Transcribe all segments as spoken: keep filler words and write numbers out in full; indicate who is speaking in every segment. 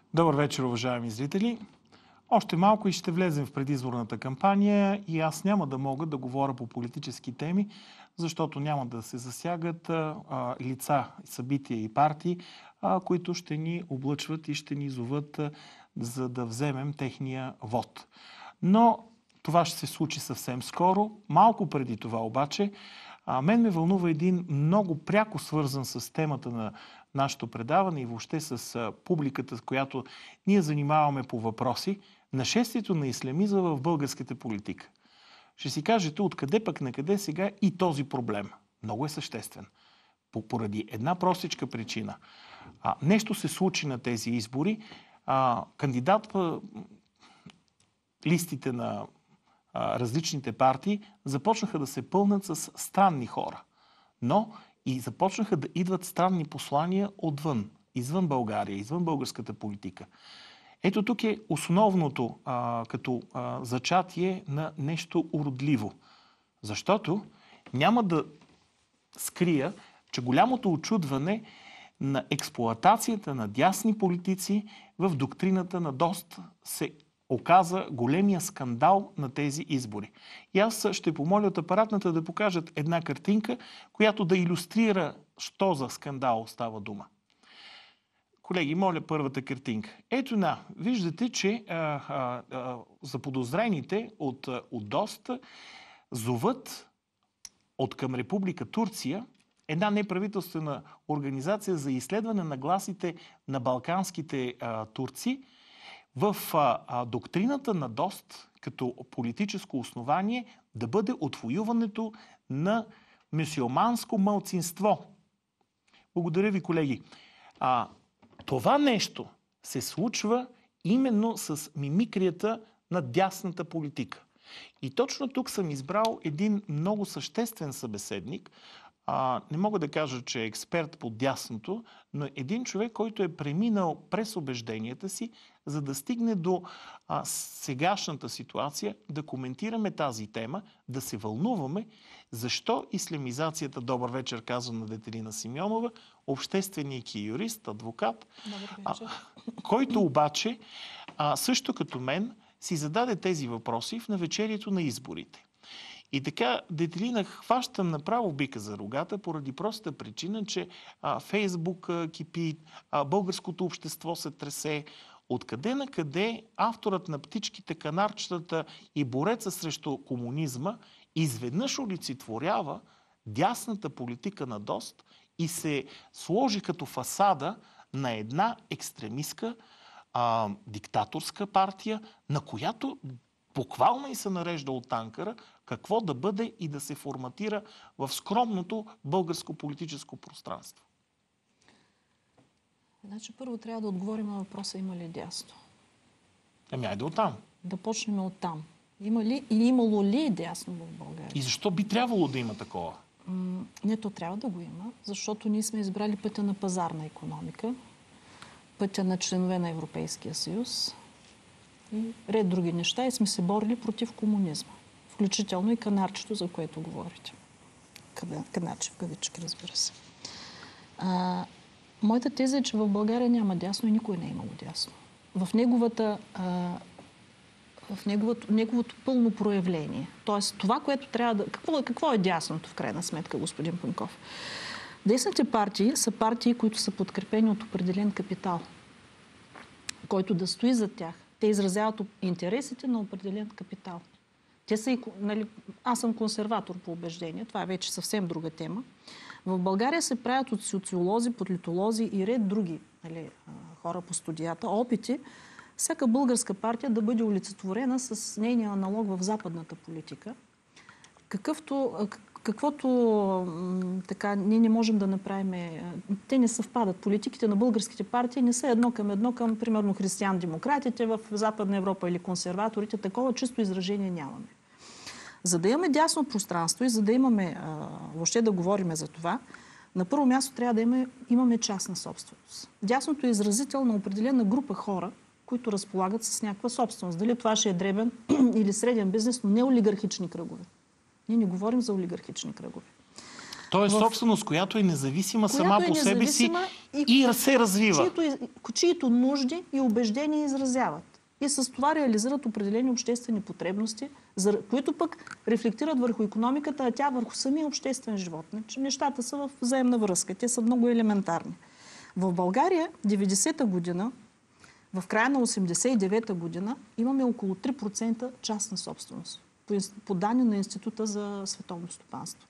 Speaker 1: Добър вечер, уважаеми зрители. Още малко и ще влезем в предизборната кампания и аз няма да мога да говоря по политически теми, защото няма да се засягат а, лица, събития и партии, а, които ще ни облъчват и ще ни зоват, а, за да вземем техния вод. Но това ще се случи съвсем скоро. Малко преди това обаче, а, мен ме вълнува един много пряко свързан с темата на нашето предаване и въобще с а, публиката, с която ние занимаваме по въпроси, нашествието на ислямизма в българската политика. Ще си кажете откъде пък на къде сега и този проблем. Много е съществен. Поради една простичка причина. А, нещо се случи на тези избори. А, кандидат а, листите на а, различните партии започнаха да се пълнат с странни хора. Но и започнаха да идват странни послания отвън, извън България, извън българската политика. Ето тук е основното а, като а, зачатие на нещо уродливо. Защото няма да скрия, че голямото очудване на експлоатацията на дясни политици в доктрината на ДОСТ се оказа големия скандал на тези избори. И аз ще помоля от апаратната да покажат една картинка, която да илюстрира, що за скандал става дума. Колеги, моля първата картинка. Ето на, виждате, че а, а, а, заподозрените от, от ДОСТ зоват от към Република Турция една неправителствена организация за изследване на гласите на балканските а, турци в а, а, доктрината на ДОСТ като политическо основание да бъде отвоюването на мюсюлманско малцинство. Благодаря ви, колеги. А, Това нещо се случва именно с мимикрията на дясната политика. И точно тук съм избрал един много съществен събеседник. А, не мога да кажа, че е експерт по дясното, но един човек, който е преминал през убежденията си, за да стигне до а, сегашната ситуация, да коментираме тази тема, да се вълнуваме, защо ислямизацията, добър вечер, казвам на Детелина Симеонова, общественик и юрист, адвокат, а, който обаче, а, също като мен, си зададе тези въпроси в навечерието на изборите. И така, Детелина, хващам направо бика за рогата, поради простата причина, че а, Фейсбук а, кипи, а, българското общество се тресе. Откъде на къде авторът на Птичките, канарчетата и бореца срещу комунизма изведнъж олицетворява дясната политика на ДОСТ и се сложи като фасада на една екстремистка, а, диктаторска партия, на която буквално и се нарежда от Анкара какво да бъде и да се форматира в скромното българско политическо пространство.
Speaker 2: Значи първо трябва да отговорим на въпроса има ли дясно.
Speaker 1: Ами айде оттам.
Speaker 2: Да почнем оттам. Има ли или имало ли дясно в България?
Speaker 1: И защо би трябвало да има такова?
Speaker 2: М- не, то трябва да го има, защото ние сме избрали пътя на пазарна икономика, пътя на членове на Европейския съюз и ред други неща и сме се борили против комунизма. Включително и канарчето, за което говорите. Канарче в кавички, разбира се. А, моята теза е, че в България няма дясно и никой не е имало дясно. В неговата, а, в неговото, неговото пълно проявление. Тоест, това, което трябва да... Какво, какво е дясното, в крайна сметка, господин Пенков? Десните партии са партии, които са подкрепени от определен капитал, който да стои зад тях. Те изразяват интересите на определен капитал. Те са и, нали, аз съм консерватор по убеждение, това е вече съвсем друга тема. В България се правят от социолози, политолози и ред други, нали, хора по студията, опити всяка българска партия да бъде олицетворена с нейния аналог в западната политика. Какъвто, каквото така, ние не можем да направим... Те не съвпадат. Политиките на българските партии не са едно към едно към, примерно, християн-демократите в Западна Европа или консерваторите. Такова чисто изражение нямаме. За да имаме дясно пространство и за да имаме, а, въобще да говорим за това, на първо място трябва да имаме, имаме частна собственост. Дясното е изразител на определена група хора, които разполагат с някаква собственост. Дали това ще е дребен или среден бизнес, но не олигархични кръгове. Ние не говорим за олигархични кръгове.
Speaker 1: То е
Speaker 2: в...
Speaker 1: собственост, която е независима
Speaker 2: която
Speaker 1: сама
Speaker 2: е
Speaker 1: по себе си
Speaker 2: и,
Speaker 1: и се развива.
Speaker 2: Чието, чието нужди и убеждения изразяват. И с това реализират определени обществени потребности, за, които пък рефлектират върху икономиката, а тя върху самия обществен живот. Нещата са в взаимна връзка. Те са много елементарни. В България деветдесета година, в края на осемдесет и девета година, имаме около три процента частна собственост. По, по данни на Института за световно стопанство.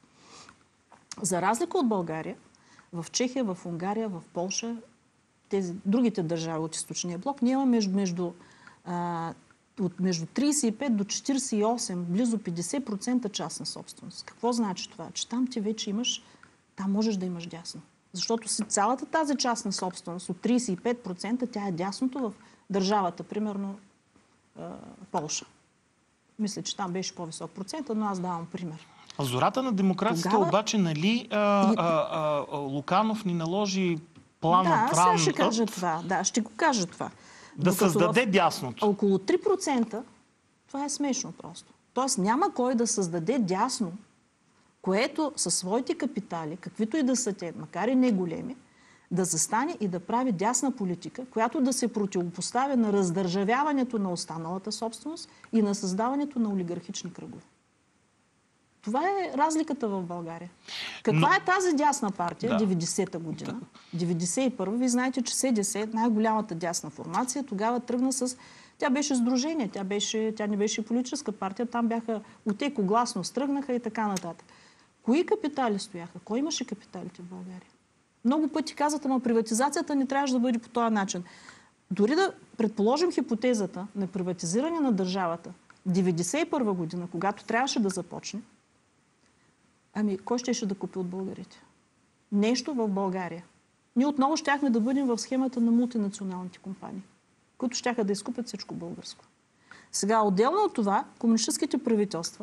Speaker 2: За разлика от България, в Чехия, в Унгария, в Полша, тези другите държави от източния блок, ние имаме между, между, а, от между тридесет и пет до четиридесет и осем, близо петдесет процента частна собственост. Какво значи това? Че там ти вече имаш, там можеш да имаш дясно. Защото си цялата тази частна собственост от тридесет и пет процента, тя е дясното в държавата, примерно а, Полша. Мисля, че там беше по-висок процент, но аз давам пример.
Speaker 1: Зората на демокрацията
Speaker 2: Тогава...
Speaker 1: обаче, нали, а, а, а, а, Луканов ни наложи плана
Speaker 2: Да,
Speaker 1: Тран.
Speaker 2: сега ще кажа това. Да, ще го кажа това.
Speaker 1: Да
Speaker 2: Докато
Speaker 1: създаде
Speaker 2: в...
Speaker 1: дясното.
Speaker 2: Около три процента, това е смешно просто. Тоест няма кой да създаде дясно, което със своите капитали, каквито и да са те, макар и не големи, да застане и да прави дясна политика, която да се противопоставя на раздържавяването на останалата собственост и на създаването на олигархични кръгове. Това е разликата в България. Каква Но... е тази дясна партия, да. деветдесета година? деветдесет и първа, вие знаете, че СДС, най-голямата дясна формация, тогава тръгна с... Тя беше сдружение, тя, беше... тя не беше политическа партия, там бяха от екогласност, тръгнаха и така нататък. Кои капитали стояха? Кой имаше капиталите в България? Много пъти казват, но приватизацията не трябваше да бъде по този начин. Дори да предположим хипотезата на приватизиране на държавата деветдесет и първа година, когато трябваше да започне, ами кой щеше да купи от българите? Нещо в България. Ние отново щяхме да бъдем в схемата на мултинационалните компании, които щяха да изкупят всичко българско. Сега, отделно от това, комунистическите правителства,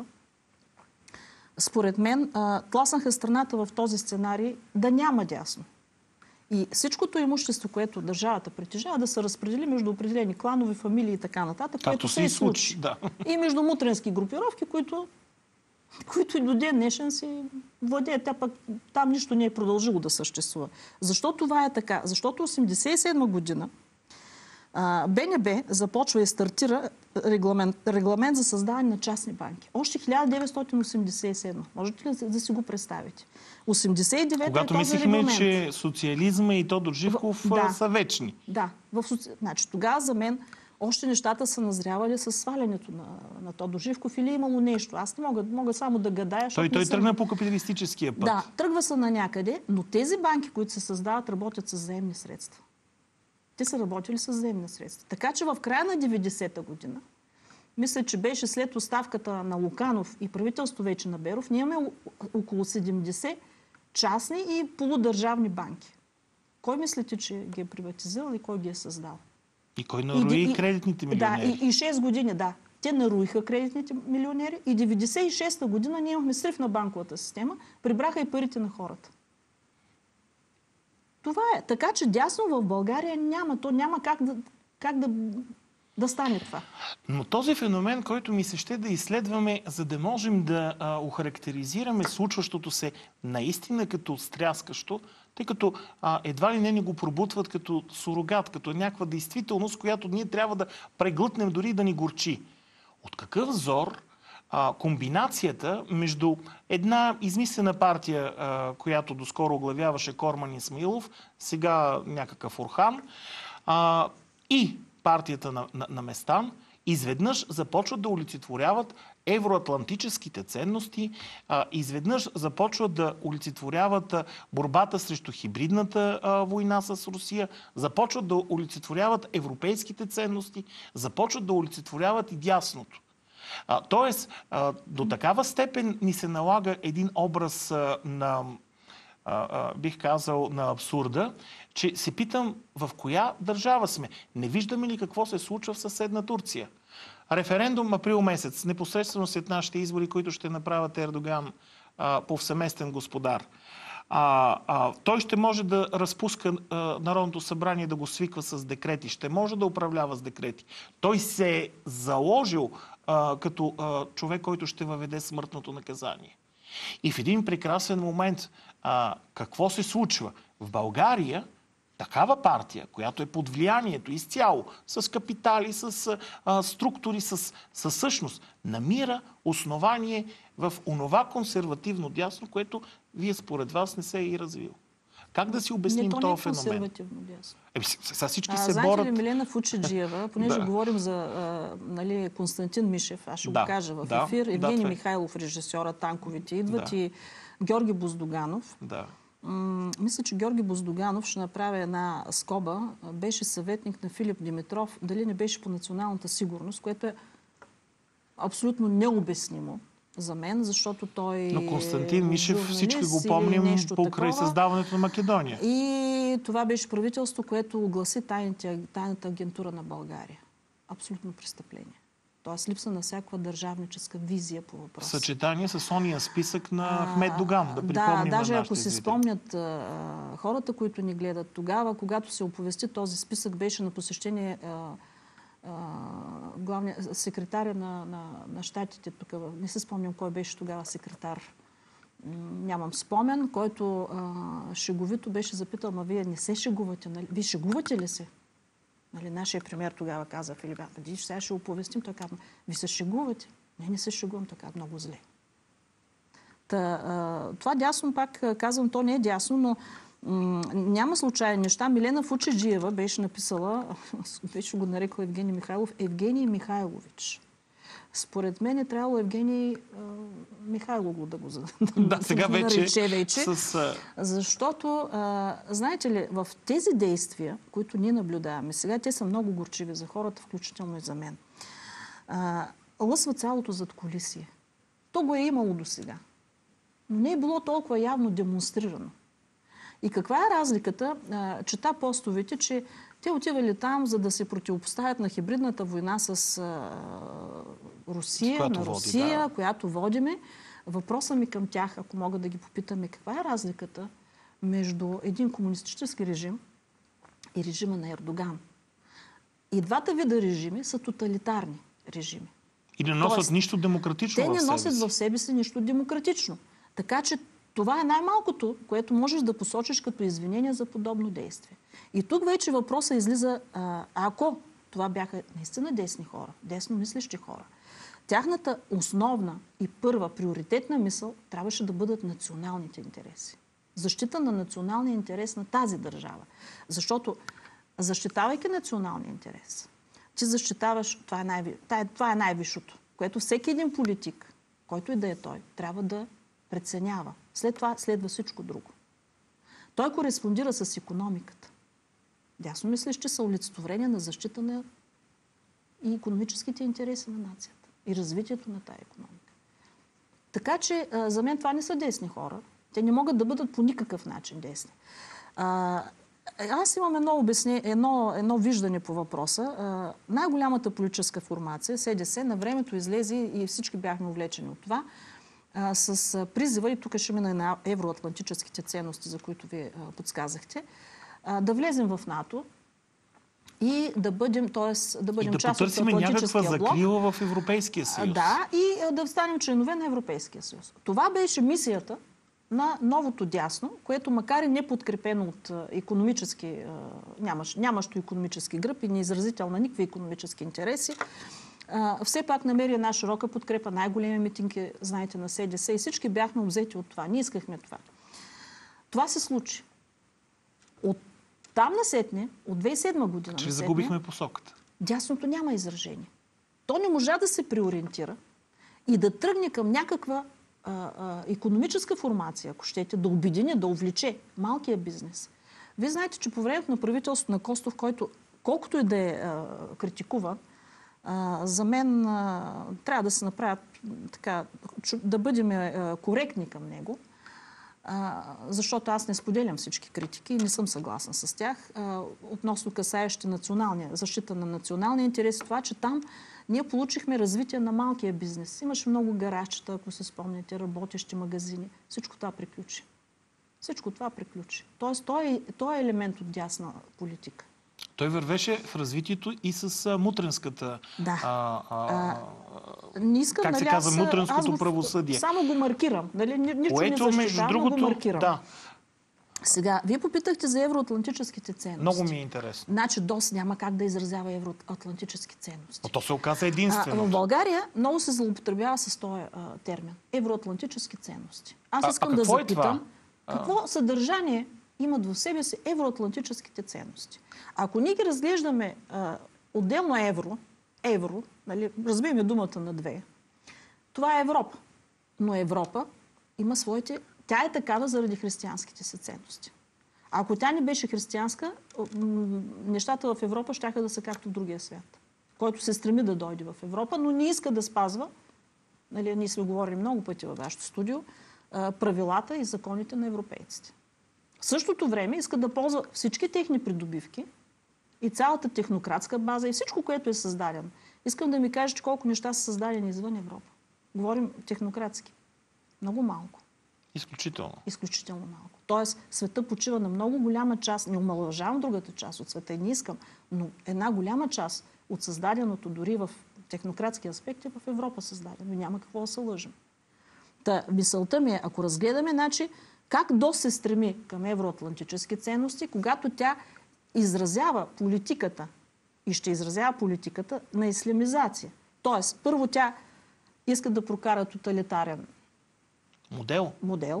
Speaker 2: според мен, тласнаха страната в този сценарий да няма дясно. И всичкото имущество, което държавата притежава, да се разпредели между определени кланови, фамилии и така нататък, което се и случи.
Speaker 1: Да.
Speaker 2: И между мутренски групировки, които, които и до ден днешен си владеят. Тя пък там нищо не е продължило да съществува. Защо това е така? Защото осемдесет и седма година БНБ започва и стартира регламент, регламент за създаване на частни банки. Още хиляда деветстотин осемдесет и седма. Можете ли да си го представите? осемдесет и девета
Speaker 1: Когато
Speaker 2: е този
Speaker 1: мислихме,
Speaker 2: регламент.
Speaker 1: че социализма и Тодор Живков
Speaker 2: да,
Speaker 1: са вечни.
Speaker 2: Да. В соци... значи, тогава за мен още нещата са назрявали с свалянето на, на Тодор Живков или имало нещо. Аз не мога, мога само да гадая.
Speaker 1: Той, той
Speaker 2: съм...
Speaker 1: тръгна по капиталистическия път.
Speaker 2: Да, тръгва се на някъде, но тези банки, които се създават, работят с заемни средства. Те са работили с заемни средства. Така че в края на деветдесета година, мисля, че беше след оставката на Луканов и правителство вече на Беров, ние имаме около седемдесет частни и полудържавни банки. Кой мислите, че ги е приватизирал и кой ги е създал?
Speaker 1: И кой наруи и, кредитните милионери?
Speaker 2: Да, и, и шест години, да. Те наруиха кредитните милионери и деветдесет и шеста година ние имахме срив на банковата система, прибраха и парите на хората. Това е. Така че дясно в България няма. То няма как да, как да, да стане това.
Speaker 1: Но този феномен, който ми се ще да изследваме, за да можем да а, охарактеризираме случващото се наистина като стряскащо, тъй като а, едва ли не ни го пробутват като сурогат, като някаква действителност, която ние трябва да преглътнем дори да ни горчи. От какъв зор а, комбинацията между една измислена партия, а, която доскоро оглавяваше Корман Исмаилов, сега някакъв Орхан, а, и партията на, на, на Местан, изведнъж започват да олицетворяват евроатлантическите ценности, а, изведнъж започват да олицетворяват а, борбата срещу хибридната а, война с Русия, започват да олицетворяват европейските ценности, започват да олицетворяват и дясното. А, тоест, а, до такава степен ни се налага един образ а, на, а, а, бих казал, на абсурда, че се питам в коя държава сме. Не виждаме ли какво се случва в съседна Турция? Референдум април месец, непосредствено след нашите избори, които ще направят Ердоган а, повсеместен господар. А, а, той ще може да разпуска а, Народното събрание, да го свиква с декрети, ще може да управлява с декрети. Той се е заложил а, като а, човек, който ще въведе смъртното наказание. И в един прекрасен момент а, какво се случва? В България такава партия, която е под влиянието изцяло, с капитали, с а, структури, с, с същност, намира основание в онова консервативно дясно, което вие според вас не се е и развило. Как да си обясним
Speaker 2: този
Speaker 1: феномен?
Speaker 2: консервативно дясно.
Speaker 1: Е, сега всички
Speaker 2: А,
Speaker 1: се
Speaker 2: знаете
Speaker 1: борят.
Speaker 2: ли, Милена Фучеджиева, понеже
Speaker 1: Да.
Speaker 2: говорим за а, нали, Константин Мишев, аз ще
Speaker 1: Да,
Speaker 2: го кажа в
Speaker 1: да,
Speaker 2: ефир,
Speaker 1: да,
Speaker 2: Евгений
Speaker 1: това е.
Speaker 2: Михайлов, режисьора, танковите идват
Speaker 1: Да.
Speaker 2: и Георги Боздоганов.
Speaker 1: Да.
Speaker 2: М- мисля, че Георги Боздоганов, ще направя една скоба, беше съветник на Филип Димитров, дали не беше по националната сигурност, което е абсолютно необяснимо за мен, защото той
Speaker 1: Но Константин
Speaker 2: е
Speaker 1: Мишев,
Speaker 2: журналист
Speaker 1: всички го
Speaker 2: или
Speaker 1: помним
Speaker 2: нещо
Speaker 1: покрай
Speaker 2: такова.
Speaker 1: създаването на Македония.
Speaker 2: И това беше правителство, което огласи тайните, тайната агентура на България. Абсолютно престъпление. Тоест липса на всякаква държавническа визия по въпроса.
Speaker 1: Съчетание с ония списък на Ахмед Доган, да
Speaker 2: Да,
Speaker 1: припомним
Speaker 2: даже
Speaker 1: на
Speaker 2: ако
Speaker 1: нашите
Speaker 2: си
Speaker 1: зрители.
Speaker 2: спомнят а, хората, които ни гледат тогава, когато се оповести този списък, беше на посещение а, а, главния секретаря на, на, на щатите. Тук, не се спомням кой беше тогава секретар. М, Нямам спомен, който а, шеговито беше запитал: ма вие не се шегувате, нали? Вие шегувате ли се? Нали, нашия премиер тогава каза: Филип, виж, сега ще оповестим. Той каза: ви се шегувате? Не, не се шегувам, така много зле. Та, а, това дясно, пак казвам, то не е дясно, но м- няма случайни неща. Милена Фучеджиева беше написала, беше го нарекла Евгений Михайлов, Евгений Михайлович. Според мен е трябвало Евгений а, Михайлово да го,
Speaker 1: Да, сега
Speaker 2: го
Speaker 1: вече,
Speaker 2: нарече вече.
Speaker 1: с... а,
Speaker 2: Защото, а, знаете ли, в тези действия, които ние наблюдаваме сега, те са много горчиви за хората, включително и за мен. А, лъсва цялото задкулисие. То го е имало до сега. Но не е било толкова явно демонстрирано. И каква е разликата? А, чета постовете, че те отивали там, за да се противопоставят на хибридната война с а, Русия,
Speaker 1: която
Speaker 2: на
Speaker 1: води,
Speaker 2: Русия,
Speaker 1: да.
Speaker 2: която водиме. Въпросът ми към тях, ако мога да ги попитаме, каква е разликата между един комунистически режим и режима на Ердоган? И двата вида режими са тоталитарни режими.
Speaker 1: И не носят
Speaker 2: Тоест,
Speaker 1: нищо демократично
Speaker 2: те
Speaker 1: в
Speaker 2: не
Speaker 1: себе
Speaker 2: носят
Speaker 1: си.
Speaker 2: в себе си нищо демократично. Така че това е най-малкото, което можеш да посочиш като извинение за подобно действие. И тук вече въпросът излиза, а, ако това бяха наистина десни хора, десно мислещи хора, тяхната основна и първа приоритетна мисъл трябваше да бъдат националните интереси. Защита на националния интерес на тази държава. Защото, защитавайки националния интерес, ти защитаваш, това е, най- това е най-висшото, което всеки един политик, който и да е той, трябва да преценява. След това следва всичко друго. Той кореспондира с икономиката. Дясно мислещи са олицетворение на защита на и икономическите интереси на нацията и развитието на тая икономика. Така че а, за мен това не са десни хора. Те не могат да бъдат по никакъв начин десни. А, аз имам едно, обясне, едно, едно виждане по въпроса. А, най-голямата политическа формация, СДС, на времето излезе и всички бяхме увлечени от това, а, с призива, и тук ще мина на евроатлантическите ценности, за които ви а, подсказахте, а, да влезем в НАТО и да бъдем, т.е. да бъдем
Speaker 1: И да
Speaker 2: част от
Speaker 1: потърсиме
Speaker 2: Атлантическия
Speaker 1: някаква
Speaker 2: блок.
Speaker 1: закрила в Европейския съюз.
Speaker 2: Да, и а, да станем членове на Европейския съюз. Това беше мисията на новото дясно, което макар и не подкрепено от а, икономически, а, нямаш, нямащо икономически гръб и неизразител на никакви икономически интереси, а, все пак намери една широка подкрепа, най-големи митинги, знаете, на СДС, и всички бяхме обзети от това. Ние искахме това. Това се случи. От там насетне, от две хиляди и седма година
Speaker 1: Че
Speaker 2: насетне,
Speaker 1: загубихме посоката.
Speaker 2: дясното няма изражение. То не можа да се преориентира и да тръгне към някаква а, а, икономическа формация, ако щете, да обедини, да увлече малкия бизнес. Вие знаете, че по времето на правителството на Костов, който колкото и да е а, критикуван, а, за мен а, трябва да се направят така, да бъдем а, коректни към него, а, защото аз не споделям всички критики и не съм съгласна с тях а, относно касаещи националния, защита на националния интерес. Това, че там ние получихме развитие на малкия бизнес. Имаше много гаражчета, ако се спомняте, работещи магазини. Всичко това приключи. Всичко това приключи. Тоест, той, той е елемент от дясна политика.
Speaker 1: Той вървеше в развитието и с а, мутренската...
Speaker 2: Да.
Speaker 1: А, а,
Speaker 2: Не искам,
Speaker 1: как се
Speaker 2: нали,
Speaker 1: казва,
Speaker 2: аз-
Speaker 1: мутренското
Speaker 2: аз го-
Speaker 1: правосъдие.
Speaker 2: Само го маркирам. Нали? Ни- Нищо
Speaker 1: Което,
Speaker 2: не
Speaker 1: между
Speaker 2: защитавам, но
Speaker 1: другото,
Speaker 2: го маркирам.
Speaker 1: да,
Speaker 2: Сега, вие попитахте за евроатлантическите ценности.
Speaker 1: много ми е интересно.
Speaker 2: Значи ДОС няма как да изразява евроатлантически ценности.
Speaker 1: Но то се оказа
Speaker 2: А,
Speaker 1: единствено.
Speaker 2: в България много се злоупотребява с този а, термин. Евроатлантически ценности. Аз
Speaker 1: А-
Speaker 2: искам
Speaker 1: а
Speaker 2: да
Speaker 1: какво е
Speaker 2: запитам,
Speaker 1: това?
Speaker 2: какво съдържание имат в себе си евроатлантическите ценности. Ако ние ги разглеждаме а, отделно евро, евро, нали, разбиеме думата на две, това е Европа. Но Европа има своите... Тя е такава заради християнските си ценности. Ако тя не беше християнска, м, нещата в Европа щяха да са както в другия свят, който се стреми да дойде в Европа, но не иска да спазва, нали, ние сме говорили много пъти във вашето студио, а, правилата и законите на европейците. В същото време иска да ползва всички техни придобивки и цялата технократска база и всичко, което е създадено. Искам да ми кажете колко неща са създадени извън Европа. Говорим технократски. Много малко.
Speaker 1: Изключително.
Speaker 2: Изключително малко. Тоест, света почива на много голяма част, не омалъжавам другата част от света и не искам, но една голяма част от създаденото дори в технократски аспект е в Европа създадено. Няма какво да се лъжим. Та, мисълта ми е, ако разгледаме, значи, как ДОС се стреми към евроатлантически ценности, когато тя изразява политиката и ще изразява политиката на ислямизация. Тоест, първо тя иска да прокара тоталитарен
Speaker 1: Модел.
Speaker 2: модел,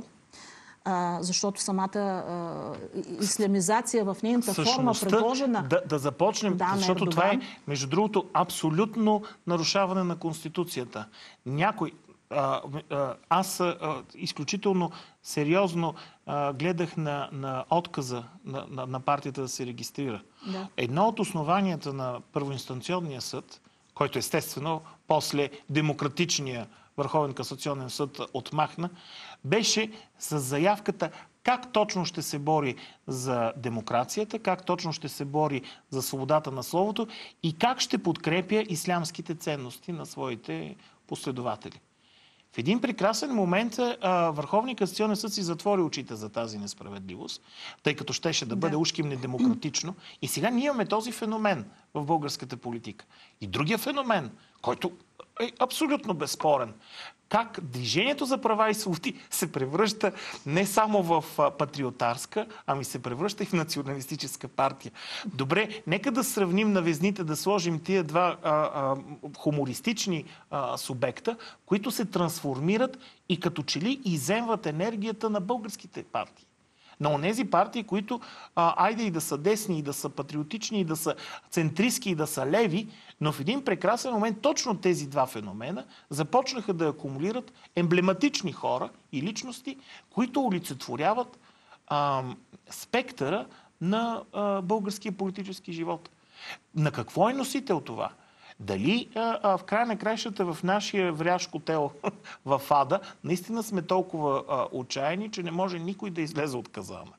Speaker 2: а, защото самата а, ислямизация в нейната форма,
Speaker 1: Същността,
Speaker 2: предложена...
Speaker 1: да, да започнем,
Speaker 2: Да, на
Speaker 1: защото това е,
Speaker 2: Ердоган.
Speaker 1: между другото, абсолютно нарушаване на Конституцията. Някой... А, а, аз а, изключително сериозно а, гледах на, на отказа на, на, на партията да се регистрира.
Speaker 2: Да.
Speaker 1: Едно от основанията на първоинстанционния съд, който естествено после демократичния Върховен касационен съд отмахна, беше с заявката как точно ще се бори за демокрацията, как точно ще се бори за свободата на словото и как ще подкрепя ислямските ценности на своите последователи. В един прекрасен момент а, Върховният касационен съд си затвори очите за тази несправедливост, тъй като щеше да бъде
Speaker 2: Да.
Speaker 1: ушким недемократично. И сега ние имаме този феномен в българската политика. И другия феномен, който е абсолютно безспорен. Как Движението за права и свободи се превръща не само в а, патриотарска, ами се превръща и в националистическа партия. Добре, нека да сравним на везните, да сложим тия два а, а, хумористични а, субекта, които се трансформират и като че ли изземват енергията на българските партии. На онези партии, които а, айде и да са десни, и да са патриотични, и да са центристски, и да са леви, но в един прекрасен момент точно тези два феномена започнаха да акумулират емблематични хора и личности, които олицетворяват а, спектъра на а, българския политически живот. На какво е носител това? Дали а, а, в края на краищата в нашия вряж котел в ада наистина сме толкова а, отчаяни, че не може никой да излезе от казана?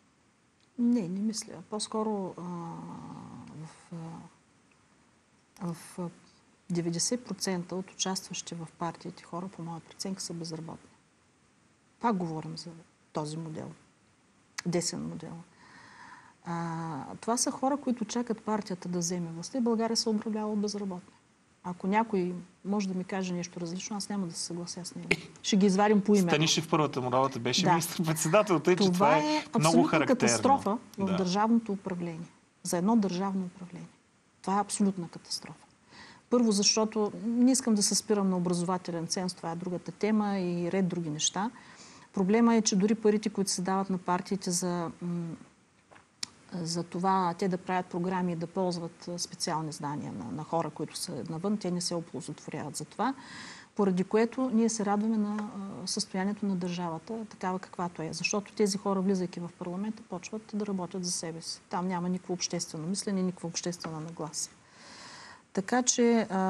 Speaker 2: Не, не мисля. По-скоро а, в, а, в а, деветдесет процента от участващите в партиите хора, по моя преценка, са безработни. Пак говорим за този модел. Десен модел. А, това са хора, които чакат партията да вземе властта и България се управлява от безработни. Ако някой може да ми каже нещо различно, аз няма да се съглася с него. Ще ги извадим по име.
Speaker 1: Станишев първата му работа беше
Speaker 2: Да.
Speaker 1: министър-председател, тъй че това,
Speaker 2: Това
Speaker 1: е
Speaker 2: е
Speaker 1: много
Speaker 2: абсолютна
Speaker 1: характерно.
Speaker 2: катастрофа в
Speaker 1: Да.
Speaker 2: държавното управление. За едно държавно управление. Това е абсолютна катастрофа. Първо, защото не искам да се спирам на образователен ценз, това е другата тема и ред други неща. Проблема е, че дори парите, които се дават на партиите за, за това те да правят програми и да ползват специални знания на, на хора, които са навън, те не се оползотворяват за това, поради което ние се радваме на състоянието на държавата, такава каквато е. Защото тези хора, влизайки в парламента, почват да работят за себе си. Там няма никакво обществено мислене, никаква обществена нагласа. Така че а,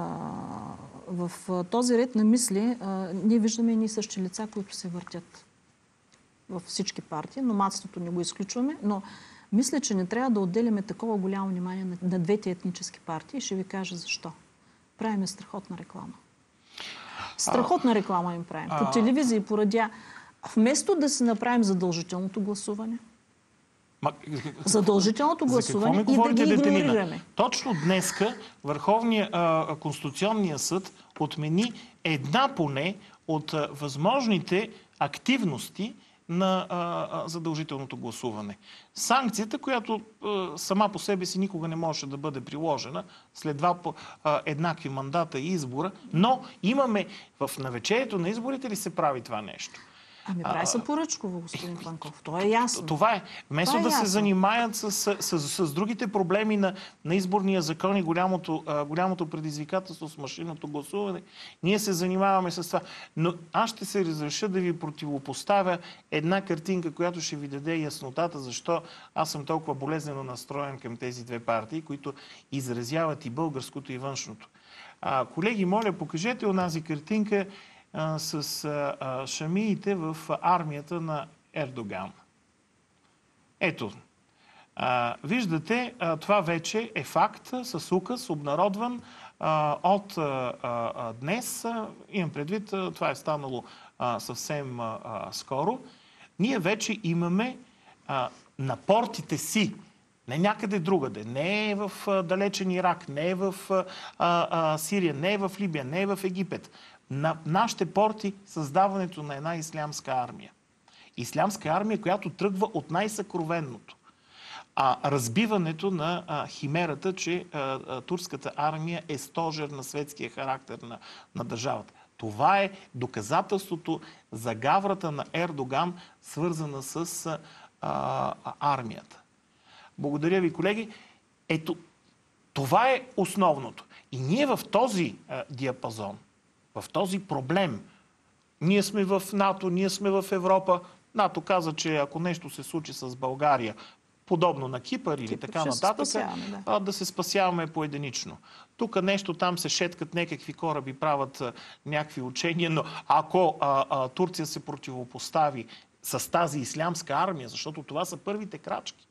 Speaker 2: в този ред на мисли а, ние виждаме едни същи лица, които се въртят във всички партии. Номадството не го изключваме, но мисля, че не трябва да отделяме такова голямо внимание на, на двете етнически партии. Ще ви кажа защо. Правиме страхотна реклама. Страхотна реклама им правим. По телевизия и по радиа. Вместо да си направим задължителното гласуване,
Speaker 1: Ма,
Speaker 2: задължителното гласуване и да ги игнорираме.
Speaker 1: Точно днеска Върховния а, Конституционния съд отмени една поне от а, възможните активности на а, а, задължителното гласуване. Санкцията, която а, сама по себе си никога не може да бъде приложена след два а, еднакви мандата и избора, но имаме в навечерието на изборите ли се прави това нещо?
Speaker 2: Ами прави се поръчково, господин Панков. Това е ясно.
Speaker 1: Това е. Вместо
Speaker 2: това е
Speaker 1: да
Speaker 2: ясно.
Speaker 1: се занимаят с, с, с, с другите проблеми на, на изборния закон и голямото, а, голямото предизвикателство с машинното гласуване, ние се занимаваме с това. Но аз ще се разреша да ви противопоставя една картинка, която ще ви даде яснотата, защо аз съм толкова болезнено настроен към тези две партии, които изразяват и българското, и външното. А, колеги, моля, покажете онази картинка с а, шамиите в армията на Ердоган. Ето, а, виждате, а, това вече е факт с указ, обнародван а, от а, а, днес. А, имам предвид, а, това е станало а, съвсем а, скоро. Ние вече имаме а, на портите си, не някъде другаде, не е в а, далечен Ирак, не е в а, а, Сирия, не е в Либия, не е в Египет. На нашите порти създаването на една ислямска армия. Ислямска армия, която тръгва от най-съкровенното. А разбиването на а, химерата, че а, а, турската армия е стожер на светския характер на, на държавата. Това е доказателството за гаврата на Ердоган, свързана с а, а, армията. Благодаря ви, колеги. Ето, това е основното. И ние в този а, диапазон, в този проблем. Ние сме в НАТО, ние сме в Европа. НАТО каза, че ако нещо се случи с България, подобно на Кипър или
Speaker 2: Кипър,
Speaker 1: така нататък, да. да се спасяваме поединично. Тук нещо там се шеткат някакви кораби, правят а, някакви учения, но ако а, а, Турция се противопостави с тази ислямска армия, защото това са първите крачки,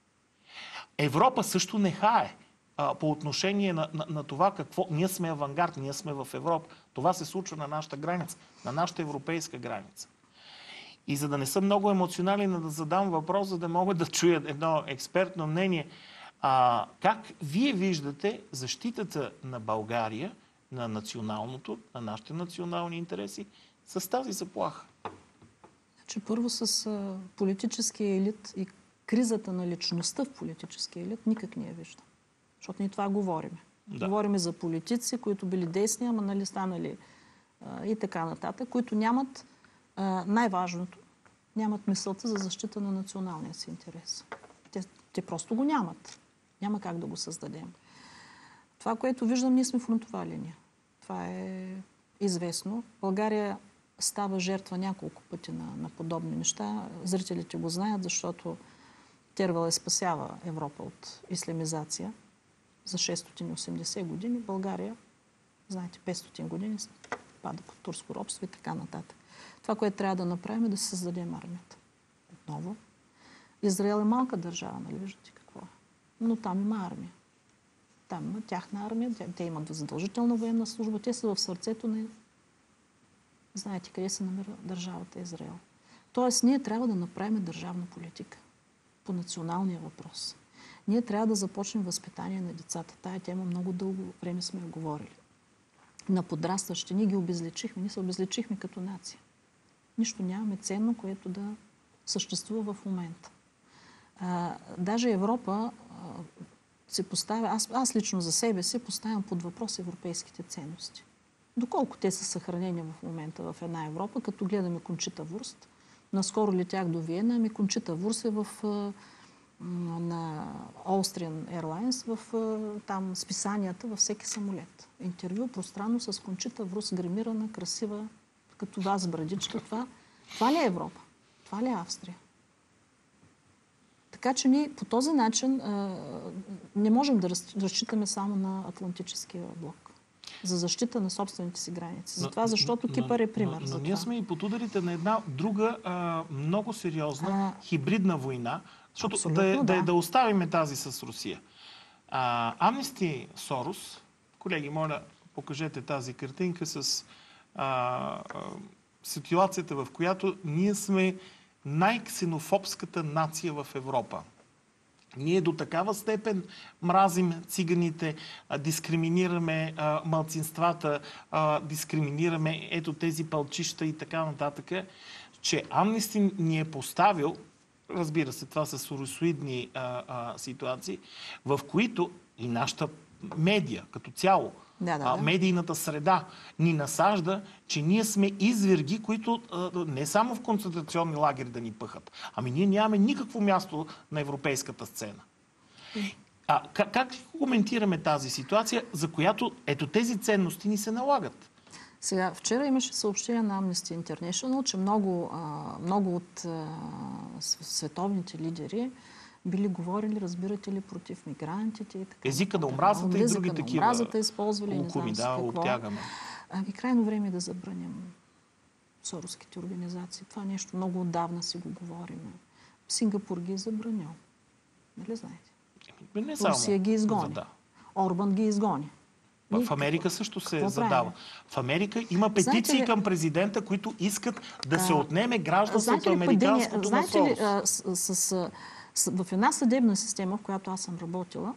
Speaker 1: Европа също не хае по отношение на, на, на това какво... Ние сме авангард, ние сме в Европа. Това се случва на нашата граница, на нашата европейска граница. И за да не съм много емоционален, да задам въпрос, за да мога да чуя едно експертно мнение. А, как вие виждате защитата на България, на националното, на нашите национални интереси, с тази заплаха?
Speaker 2: Че първо с а, политическия елит и кризата на личността в политическия елит никак не я виждам. Защото ние това говорим. Да. Говорим за политици, които били десни, ама нали станали а, и така нататък, които нямат а, най-важното, нямат мисълта за защита на националния си интерес. Те, те просто го нямат. Няма как да го създадем. Това, което виждам, ние сме фронтова линия. Това е известно. България става жертва няколко пъти на, на подобни неща. Зрителите го знаят, защото Тервел е спасява Европа от ислямизация. За шестстотин и осемдесет години България, знаете, петстотин години пада под турско робство и така нататък. Това, което трябва да направим, е да се създадем армията. Отново. Израел е малка държава, нали виждате какво е. Но там има армия. Там има тяхна армия, те имат задължителна военна служба, те са в сърцето на... Знаете къде се намира държавата Израел. Тоест, ние трябва да направим държавна политика по националния въпрос. Ние трябва да започнем възпитание на децата. Тая тема много дълго време сме говорили. На подрастващи ние ги обезличихме. Ние се обезличихме като нация. Нищо нямаме ценно, което да съществува в момента. А, даже Европа а, се поставя... Аз, аз лично за себе си поставям под въпрос европейските ценности. Доколко те са съхранени в момента в една Европа, като гледаме Кончита Вурст. Наскоро летях до Виена, ами Кончита Вурст е в... на Austrian Airlines в там списанията във всеки самолет. Интервю пространно с Кончита Вурст, гримирана, красива, като вас брадичка. Това, това ли е Европа? Това ли е Австрия? Така че ние по този начин а, не можем да разчитаме само на Атлантическия блок за защита на собствените си граници. Затова, защото Кипър е пример.
Speaker 1: Но, но,
Speaker 2: за
Speaker 1: но ние сме и под ударите на една друга а, много сериозна а, хибридна война, защото да, да. Да, да оставим тази с Русия. Амнести Сорос, колеги, моля, покажете тази картинка с а, а, ситуацията, в която ние сме най-ксенофобската нация в Европа. Ние до такава степен мразим циганите, а, дискриминираме а, малцинствата, а, дискриминираме ето тези пълчища и така нататък, че Амнисти ни е поставил, разбира се, това са соросоидни а, а, ситуации, в които и нашата медия като цяло,
Speaker 2: Да, да,
Speaker 1: а,
Speaker 2: да.
Speaker 1: медийната среда ни насажда, че ние сме изверги, които а, не само в концентрационни лагери да ни пъхат, ами ние нямаме никакво място на европейската сцена. А как, как коментираме тази ситуация, за която ето тези ценности ни се налагат?
Speaker 2: Сега, вчера имаше съобщение на Amnesty International, че много, а, много от а, световните лидери били говорили, разбирате ли, против мигрантите и така.
Speaker 1: Езика на омразата и
Speaker 2: Езика
Speaker 1: други
Speaker 2: на
Speaker 1: такива
Speaker 2: омразата използвали, не
Speaker 1: лукуми,
Speaker 2: знам
Speaker 1: да,
Speaker 2: си какво.
Speaker 1: обтягаме.
Speaker 2: Ами крайно време е да забраним соруските организации. Това нещо много отдавна си го говорим. Сингапур ги е забранил. Нали знаете?
Speaker 1: Не само.
Speaker 2: Русия ги изгони.
Speaker 1: Да.
Speaker 2: Орбан ги изгони.
Speaker 1: В
Speaker 2: Ние
Speaker 1: Америка
Speaker 2: какво-
Speaker 1: също се
Speaker 2: какво
Speaker 1: задава.
Speaker 2: правим?
Speaker 1: В Америка има петиции
Speaker 2: Знаете ли-
Speaker 1: към президента, които искат да се
Speaker 2: А,
Speaker 1: отнеме гражданството
Speaker 2: Знаете ли,
Speaker 1: американското на
Speaker 2: знаете ли,
Speaker 1: Сорос.
Speaker 2: а, с, с, с, в една съдебна система, в която аз съм работила,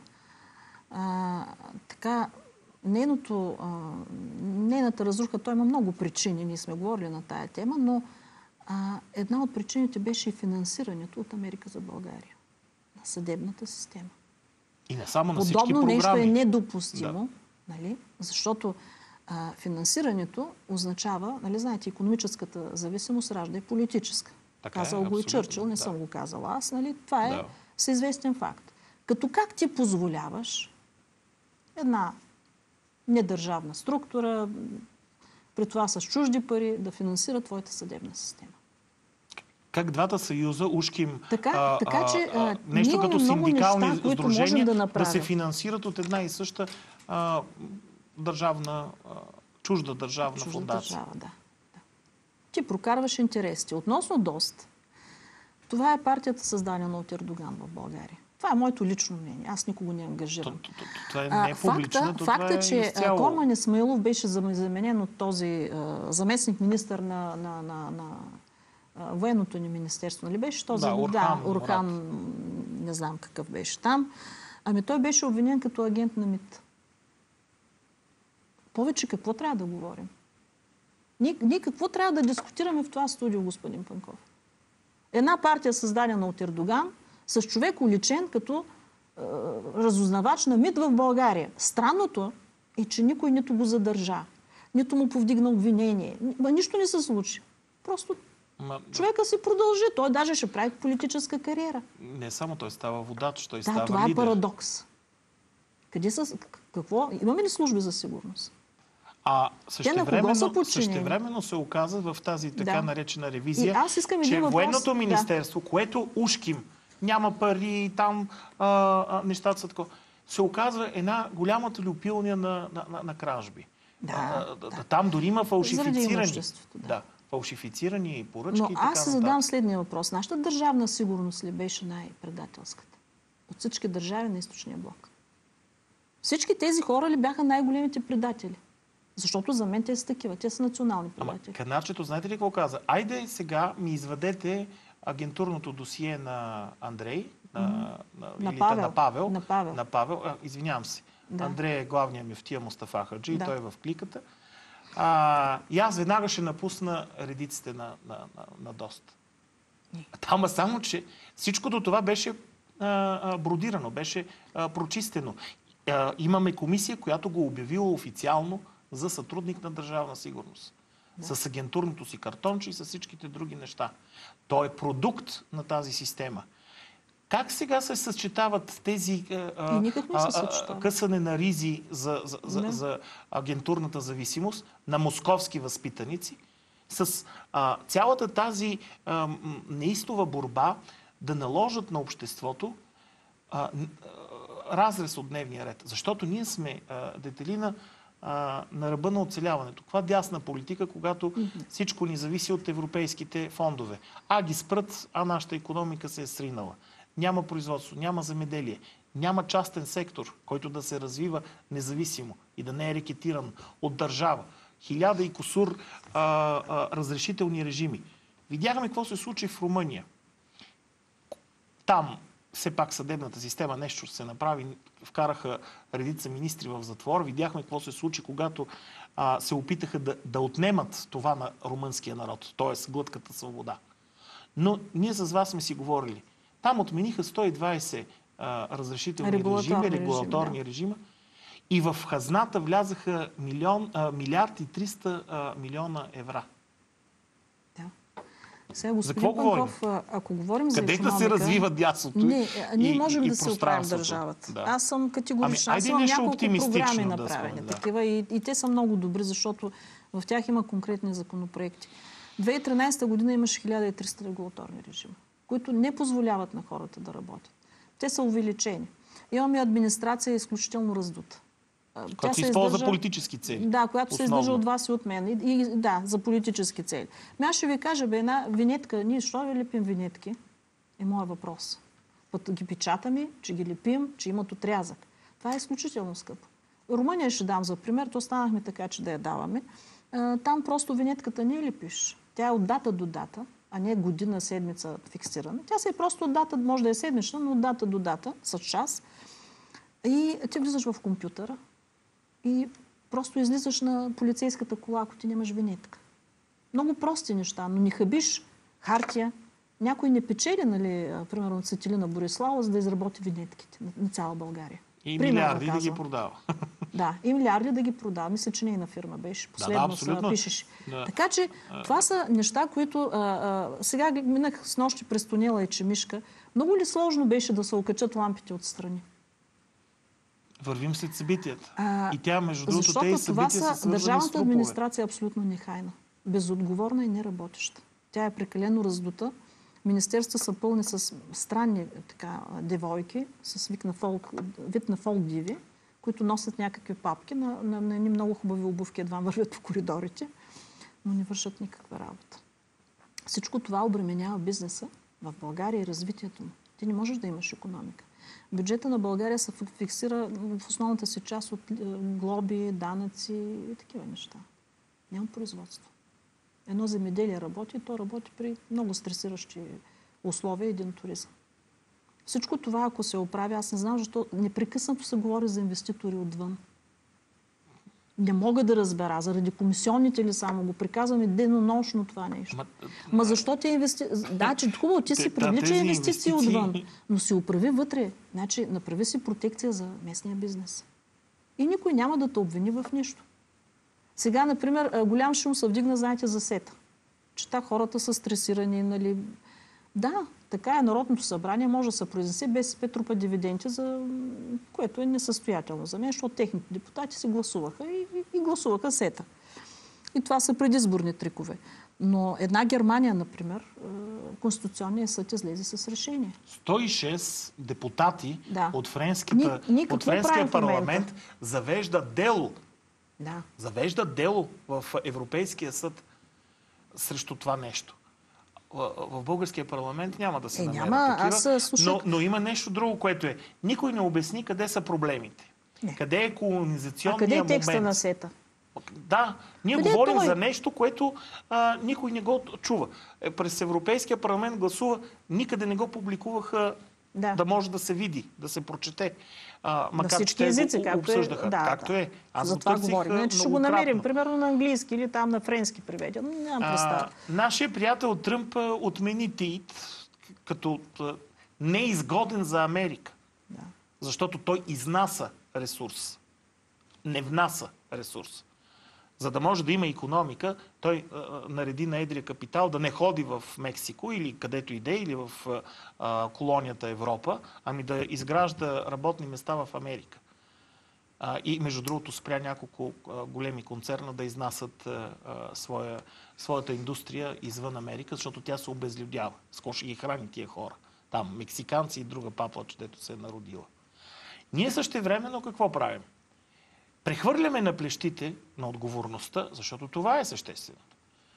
Speaker 2: а, така, нейното, а, нейната разруха, той има много причини, ние сме говорили на тая тема, но а, една от причините беше и финансирането от Америка за България на съдебната система.
Speaker 1: И не само на всички
Speaker 2: Подобно
Speaker 1: програми.
Speaker 2: нещо е недопустимо, нали? Защото а, финансирането означава, нали знаете, икономическата зависимост ражда и политическа.
Speaker 1: Така е,
Speaker 2: Казал го и
Speaker 1: абсолютно,
Speaker 2: Чърчил, не
Speaker 1: да.
Speaker 2: съм го казала аз, нали? Това е
Speaker 1: Да.
Speaker 2: всеизвестен факт. Като как ти позволяваш една недържавна структура, при това с чужди пари, да финансира твоята съдебна система?
Speaker 1: Как двата съюза, ушким
Speaker 2: Така- така че, а,
Speaker 1: нещо
Speaker 2: ние
Speaker 1: като
Speaker 2: имаме много
Speaker 1: синдикални
Speaker 2: неща, които можем
Speaker 1: сдружения,
Speaker 2: да
Speaker 1: да,
Speaker 2: направим.
Speaker 1: се финансират от една и съща а, държавна, а, чужда държавна
Speaker 2: Чужда
Speaker 1: фондация.
Speaker 2: държава, да. да. Ти прокарваш интересите. Относно ДОСТ, това е партията, създадена от Ердоган в България. Това е моето лично мнение. Аз никого не ангажирам.
Speaker 1: То- то- то- Това е
Speaker 2: А,
Speaker 1: не е публично,
Speaker 2: факта,
Speaker 1: то
Speaker 2: факта,
Speaker 1: това е
Speaker 2: че
Speaker 1: изцяло...
Speaker 2: Корман Исмаилов беше заменен от този заместник министър на, на, на, на а, военното ни министерство. Нали беше този?
Speaker 1: Да, Орхан
Speaker 2: да, Орхан, не знам какъв беше там. Ами той беше обвинен като агент на МИТ. Повече какво трябва да говорим? Ние, ние какво трябва да дискутираме в това студио, господин Панков? Една партия, създадена от Ердоган, с човек уличен като е, разузнавач на МИТ в България. Странното е, че никой нито го задържа, нито му повдигна обвинение. Ма нищо не се случи. Просто
Speaker 1: Ма,
Speaker 2: човека си продължи. Той даже ще прави политическа кариера.
Speaker 1: не само той става водач, той
Speaker 2: Да,
Speaker 1: става
Speaker 2: това
Speaker 1: лидер.
Speaker 2: е парадокс. Къде са... Какво? Имаме ли служби за сигурност?
Speaker 1: А
Speaker 2: на кого са
Speaker 1: същевременно,
Speaker 2: подчинени?
Speaker 1: същевременно се оказа в тази така
Speaker 2: Да.
Speaker 1: наречена ревизия,
Speaker 2: И аз искам един
Speaker 1: че
Speaker 2: въпрос.
Speaker 1: военното
Speaker 2: Да.
Speaker 1: министерство, което ушким, няма пари, там а, а, нещата са такова, се оказва една голямата люпилня на, на, на, на кражби.
Speaker 2: Да,
Speaker 1: А,
Speaker 2: да.
Speaker 1: Там дори има
Speaker 2: Заради
Speaker 1: фалшифицирани.
Speaker 2: имуществото, да.
Speaker 1: Да, фалшифицирани поръчки
Speaker 2: Но
Speaker 1: и така
Speaker 2: аз си
Speaker 1: нататък.
Speaker 2: задам следния въпрос. Нашата държавна сигурност ли беше най-предателската? От всички държави на източния блок. Всички тези хора ли бяха най-големите предатели? Защото за мен те са такива. Те са национални
Speaker 1: Ама
Speaker 2: предатели.
Speaker 1: Канарчето, знаете ли какво каза? Айде сега ми извадете агентурното досие на Андрей, на, на,
Speaker 2: На
Speaker 1: или
Speaker 2: Павел.
Speaker 1: на Павел.
Speaker 2: На Павел.
Speaker 1: На Павел. А, извинявам се.
Speaker 2: Да.
Speaker 1: Андрей е главният мюфтия Мустафа Хаджи,
Speaker 2: Да.
Speaker 1: той е в кликата. А, и аз веднага ще напусна редиците на, на, на, на ДОСТ. Там само, че всичкото това беше а, а, бродирано, беше а, прочистено. А, имаме комисия, която го обявила официално за сътрудник на Държавна сигурност. Да. С агентурното си картонче и с всичките други неща. Той е продукт на тази система. Как сега се съчетават тези а,
Speaker 2: И никак не се
Speaker 1: а, а,
Speaker 2: съчетава.
Speaker 1: късане на ризи за, за, за,
Speaker 2: Да.
Speaker 1: за агентурната зависимост на московски възпитаници с а, цялата тази а, м, неистова борба да наложат на обществото а, н- а, разрез от дневния ред? Защото ние сме, а, Детелина, а, на ръба на оцеляването. Каква дясна политика, когато всичко ни зависи от европейските фондове? А ги спрат, а нашата икономика се е сринала. Няма производство, няма земеделие, няма частен сектор, който да се развива независимо и да не е рекетиран от държава. Хиляда и кусур а, а, разрешителни режими. Видяхме какво се случи в Румъния. Там все пак съдебната система нещо ще се направи. Вкараха редица министри в затвор. Видяхме какво се случи, когато а, се опитаха да, да отнемат това на румънския народ, т.е. глътката свобода. Но ние с вас сме си говорили. Там отмениха сто и двайсет а, разрешителни
Speaker 2: Регулаторни
Speaker 1: режими, регулаторни
Speaker 2: режими, да.
Speaker 1: режима. И в хазната влязаха милион, а, милиард и триста а, милиона евра.
Speaker 2: Да. Сега,
Speaker 1: За
Speaker 2: господин
Speaker 1: какво говорим?
Speaker 2: Панков, а, ако говорим за
Speaker 1: Къде
Speaker 2: економика...
Speaker 1: да се развива дясното
Speaker 2: Не, а, ние
Speaker 1: и,
Speaker 2: можем
Speaker 1: и,
Speaker 2: да
Speaker 1: и
Speaker 2: се оправим
Speaker 1: пространството?
Speaker 2: държавата.
Speaker 1: Да.
Speaker 2: Аз съм категорична.
Speaker 1: Ами,
Speaker 2: Аз
Speaker 1: айде
Speaker 2: имам
Speaker 1: нещо
Speaker 2: няколко
Speaker 1: оптимистично
Speaker 2: програми
Speaker 1: да
Speaker 2: направени.
Speaker 1: сме, да.
Speaker 2: Такива, и, и те са много добри, защото в тях има конкретни законопроекти. две хиляди и тринадесета година имаше хиляда и триста регулаторни режима, които не позволяват на хората да работят. Те са увеличени. Имаме администрация изключително раздута.
Speaker 1: Която се използва за политически цели.
Speaker 2: Да, която се издържа от вас и от мен. И, и, да, за политически цели. Ами аз ще ви кажа, бе, една винетка, ние що ви лепим винетки? Е моят въпрос. Път ги печатаме, че ги лепим, че имат отрязък. Това е изключително скъпо. Румъния ще дам за пример, то станахме така, че да я даваме. Там просто винетката не лепиш. Тя е от дата до дата, а не година, седмица фиксирана. Тя се е просто от дата, може да е седмична, но от дата до дата, с час. И ти влизаш в компютъра и просто излизаш на полицейската кола, ако ти нямаш винетка. Много прости неща, но не хабиш хартия. Някой не печели, нали, примерно Цветелина Борислава, за да изработи винетките на, на цяла България.
Speaker 1: И
Speaker 2: Примерно,
Speaker 1: милиарди да
Speaker 2: казвам.
Speaker 1: ги продава.
Speaker 2: Да, и милиарди да ги продава. Мисля, че нейна фирма беше. Последно
Speaker 1: да,
Speaker 2: са пишеш.
Speaker 1: Да.
Speaker 2: Така че това са неща, които... А, а, сега минах с нощи през тунела и Чемишка. Много ли сложно беше да се окачат лампите отстрани?
Speaker 1: Вървим след събитията.
Speaker 2: А,
Speaker 1: и тя, между другото,
Speaker 2: защото
Speaker 1: тези
Speaker 2: това
Speaker 1: събития са
Speaker 2: са,
Speaker 1: свързани с
Speaker 2: държавната
Speaker 1: трупове.
Speaker 2: администрация е абсолютно нехайна. Безотговорна и неработеща. Тя е прекалено раздута. Министерства са пълни с странни така, девойки, с вид на фолк, вид на фолк диви, които носят някакви папки на, на, на едни много хубави обувки, едва вървят по коридорите, но не вършат никаква работа. Всичко това обременява бизнеса в България и развитието му. Ти не можеш да имаш икономика. Бюджета на България се фиксира в основната си част от глоби, данъци и такива неща. Няма производство. Едно земеделие работи, то работи при много стресиращи условия и един туризъм. Всичко това, ако се оправи, аз не знам, защо непрекъснато се говори за инвеститори отвън. Не мога да разбера. Заради комисионните ли само го приказваме денонощно това нещо. Ма, Ма защо те инвестиции... Да, че хубаво, ти си привлича инвестиции отвън, но си оправи вътре. Значи, направи си протекция за местния бизнес. И никой няма да те обвини в нищо. Сега, например, голям шум се вдигна, знаете, за сета. Че та хората са стресирани, нали... Да, така е. Народното събрание може да се произнесе без трупа дивиденти, за което е несъстоятелно за мен, защото техните депутати си гласуваха и, и, и гласуваха сета. И това са предизборни трикове. Но една Германия, например, Конституционният съд излезе с решение.
Speaker 1: сто и шест депутати
Speaker 2: да.
Speaker 1: от, френската,
Speaker 2: Ни,
Speaker 1: от френския парламент завежда дело.
Speaker 2: Да.
Speaker 1: Завежда дело в Европейския съд срещу това нещо. В българския парламент няма да се
Speaker 2: е,
Speaker 1: намерят
Speaker 2: няма,
Speaker 1: такива,
Speaker 2: аз слушах...
Speaker 1: но, но има нещо друго, което е. Никой не обясни къде са проблемите.
Speaker 2: Не.
Speaker 1: Къде е колонизационния момент.
Speaker 2: А къде е текста момент? На сета?
Speaker 1: Да, ние
Speaker 2: къде
Speaker 1: говорим
Speaker 2: е
Speaker 1: за нещо, което а, никой не го чува. Е, през Европейския парламент гласува, никъде не го публикуваха да, да може да се види, да се прочете. А, макар,
Speaker 2: всички
Speaker 1: че
Speaker 2: езици,
Speaker 1: го
Speaker 2: както
Speaker 1: обсъждаха.
Speaker 2: Е, да,
Speaker 1: както
Speaker 2: да.
Speaker 1: е. Аз
Speaker 2: за това говорим. Не, че ще го намерим, примерно на английски или там на френски приведен. Нямам представа.
Speaker 1: Нашия приятел Тръмп отмени ТИТ като неизгоден за Америка.
Speaker 2: Да.
Speaker 1: Защото той изнася ресурс. Не внася ресурс. За да може да има икономика, той а, нареди на едрия капитал да не ходи в Мексико или където иде, или в а, колонията Европа, ами да изгражда работни места в Америка. А, и между другото спря няколко а, големи концерна да изнасят а, своя, своята индустрия извън Америка, защото тя се обезлюдява. Скоро ще ги храни тия хора. Там мексиканци и друга паплач, дето се е народила. Ние същевременно какво правим? Прехвърляме на плещите на отговорността, защото това е същественото.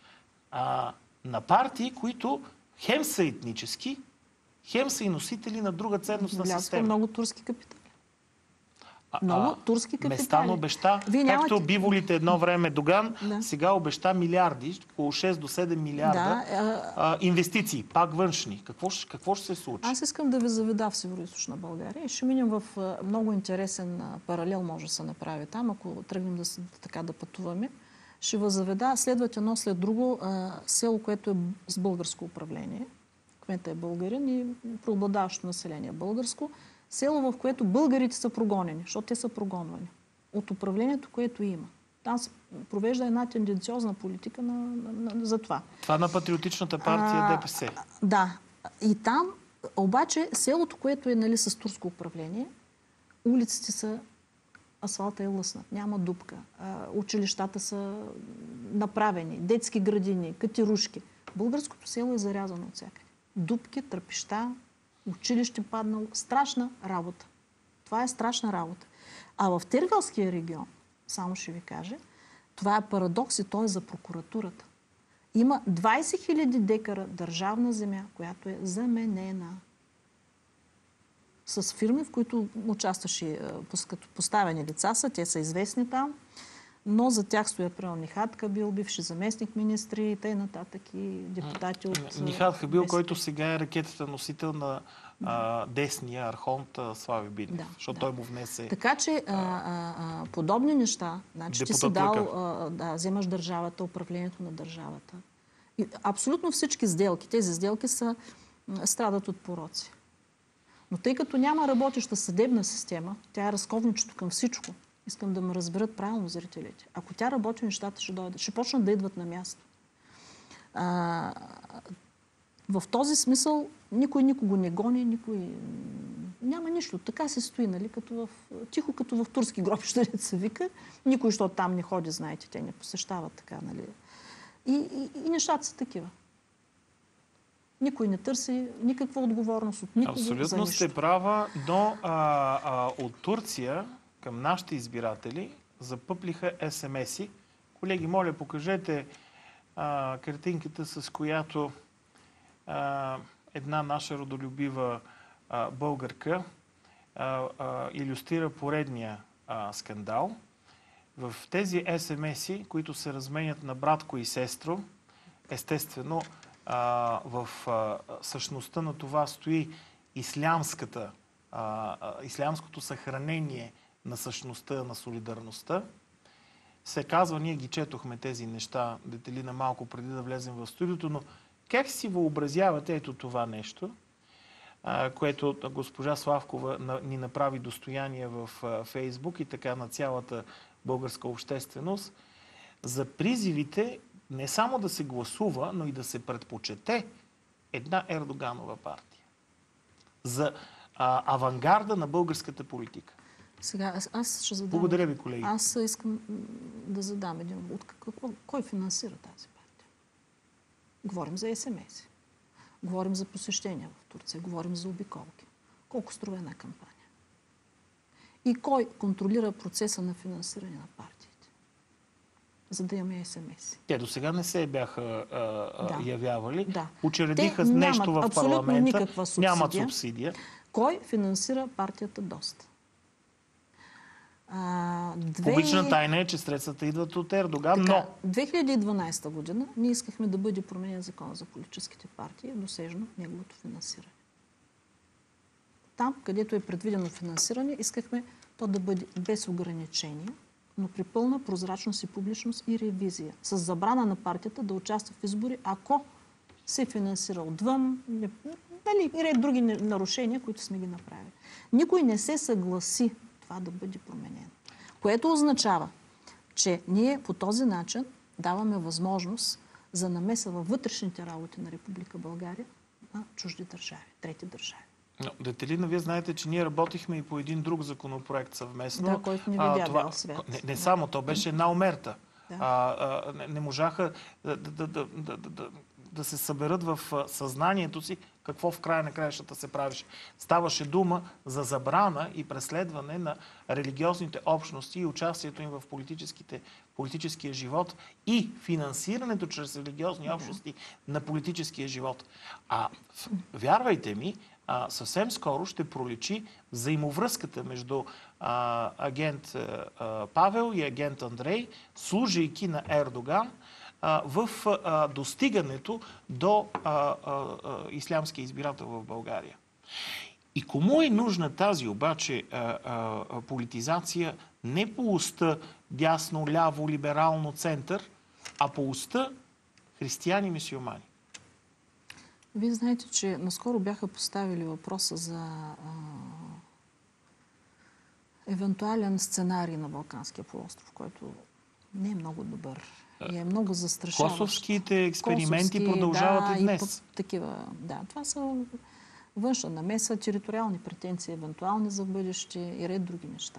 Speaker 1: А, на партии, които хем са етнически, хем са и носители на друга ценностна
Speaker 2: Влязва
Speaker 1: система.
Speaker 2: много турски капитали. Много турски капитали.
Speaker 1: Местан обеща,
Speaker 2: Вие
Speaker 1: както
Speaker 2: нямате...
Speaker 1: биволите едно време Доган,
Speaker 2: Да.
Speaker 1: сега обеща милиарди, около шест до седем милиарда
Speaker 2: Да, а...
Speaker 1: а, инвестиции, пак външни. Какво, ще- какво ще се случи?
Speaker 2: Аз искам да ви заведа в Североизточна България и ще минем в а, много интересен а, паралел може да се направи там, ако тръгнем да, с- така да пътуваме. Ще ви заведа, следват едно след друго а, село, което е с българско управление. Кметът е българин и преобладаващото население е българско. Село, в което българите са прогонени, защото те са прогонвани от управлението, което има. Там се провежда една тенденциозна политика на, на, на, за това.
Speaker 1: Това на Патриотичната партия
Speaker 2: А,
Speaker 1: ДПС.
Speaker 2: Да. И там, обаче, селото, което е нали, с турско управление, улиците са, асфалта е лъснат, няма дупка, а, училищата са направени, детски градини, катирушки. Българското село е зарязано от всякъде. Дупки, тръпища, училище паднало. Страшна работа. Това е страшна работа. А в Тервелския регион, само ще ви кажа, това е парадокс и то е за прокуратурата. Има двайсет хиляди декара държавна земя, която е заменена с фирми, в които участваше като поставени лица са. Те са известни там, но за тях стоят примерно Нихат Кабил, бивши заместник министри и т.н. и депутати от...
Speaker 1: Нихат Кабил, който сега е ракетата носител на а, десния архонт а, Слави Бинев,
Speaker 2: Да,
Speaker 1: защото
Speaker 2: да.
Speaker 1: той му внесе...
Speaker 2: Така че а, а, а, подобни неща, значи ти си
Speaker 1: Депутат
Speaker 2: дал,
Speaker 1: Лъкъв.
Speaker 2: а, да, вземаш държавата, управлението на държавата. И абсолютно всички сделки, тези сделки са, м, страдат от пороци. Но тъй като няма работеща съдебна система, тя е разковничето към всичко. Искам да ме разберат правилно зрителите. Ако тя работи, нещата ще дойдат. Ще почнат да идват на място. А, в този смисъл никой никого не гони, никой... Няма нищо. Така се стои, нали? Като в... Тихо като в турски гробища се вика. Никой, защото там не ходи, знаете, те не посещават така, нали? И, и, и нещата са такива. Никой не търси никаква отговорност от никого за
Speaker 1: Абсолютно
Speaker 2: нищо.
Speaker 1: сте права, но а, а, от Турция към нашите избиратели запъплиха ес ем ес-и. Колеги, моля, покажете а, картинката, с която а, една наша родолюбива а, българка а, а, илюстрира поредния а, скандал. В тези ес ем ес-и, които се разменят на братко и сестро, естествено, а, в а, същността на това стои ислямската, а, а, ислямското съхранение на същността, на солидарността. Се казва, ние ги четохме тези неща, Детелина, малко преди да влезем в студиото, но как си въобразявате ето това нещо, а, което госпожа Славкова на, ни направи достояние в а, Фейсбук и така на цялата българска общественост, за призивите не само да се гласува, но и да се предпочете една Ердоганова партия. За а, авангарда на българската политика.
Speaker 2: Сега, аз, аз ще задам...
Speaker 1: Благодаря ви, колеги.
Speaker 2: Аз искам м, да задам един от какво, кой финансира тази партия? Говорим за ес ем ес. Говорим за посещения в Турция. Говорим за обиколки. Колко струва една кампания? И кой контролира процеса на финансиране на партиите? За да имаме ес ем ес.
Speaker 1: Те до сега не се бяха а, а,
Speaker 2: Да.
Speaker 1: явявали.
Speaker 2: Да.
Speaker 1: Учредиха
Speaker 2: Те
Speaker 1: нещо
Speaker 2: нямат
Speaker 1: в
Speaker 2: абсолютно
Speaker 1: парламента.
Speaker 2: никаква субсидия.
Speaker 1: Нямат субсидия.
Speaker 2: Кой финансира партията доста? А, две...
Speaker 1: Публична тайна е, че средствата идват от Ердоган,
Speaker 2: Така,
Speaker 1: но
Speaker 2: две хиляди и дванадесета година ние искахме да бъде променен закон за политическите партии, досежно неговото финансиране. Там, където е предвидено финансиране, искахме то да бъде без ограничения, но при пълна прозрачност и публичност и ревизия. С забрана на партията да участва в избори, ако се финансира отвън, не- нали, и ред други нарушения, които сме ги направили. Никой не се съгласи това да бъде променено. Което означава, че ние по този начин даваме възможност за намеса във вътрешните работи на Република България на чужди държави, трети държави.
Speaker 1: Но, Детелина, вие знаете, че ние работихме и по един друг законопроект съвместно.
Speaker 2: Да, който не видя бял свят.
Speaker 1: Не, не
Speaker 2: Да.
Speaker 1: само, то беше една омерта.
Speaker 2: Да.
Speaker 1: А, а, не, не можаха да, да, да, да, да, да, да се съберат в а, съзнанието си какво в края на краищата се правеше. Ставаше дума за забрана и преследване на религиозните общности и участието им в политическите, политическия живот и финансирането чрез религиозни общности на политическия живот. А в- вярвайте ми, а, съвсем скоро ще проличи взаимовръзката между а, агент а, Павел и агент Андрей, служейки на Ердоган а, в а, достигането до а, а, а, ислямския избирател в България. И кому е нужна тази обаче а, а, политизация не по уста дясно, ляво, либерално, център, а по уста християни, мюсюлмани?
Speaker 2: Вие знаете, че наскоро бяха поставили въпроса за а, евентуален сценарий на Балканския полуостров, който не е много добър и е много застрашаващ.
Speaker 1: Косовските експерименти
Speaker 2: Косовски,
Speaker 1: продължават
Speaker 2: да,
Speaker 1: и днес.
Speaker 2: И такива, да, това са външна намеса, териториални претенции, евентуални за бъдеще и ред други неща.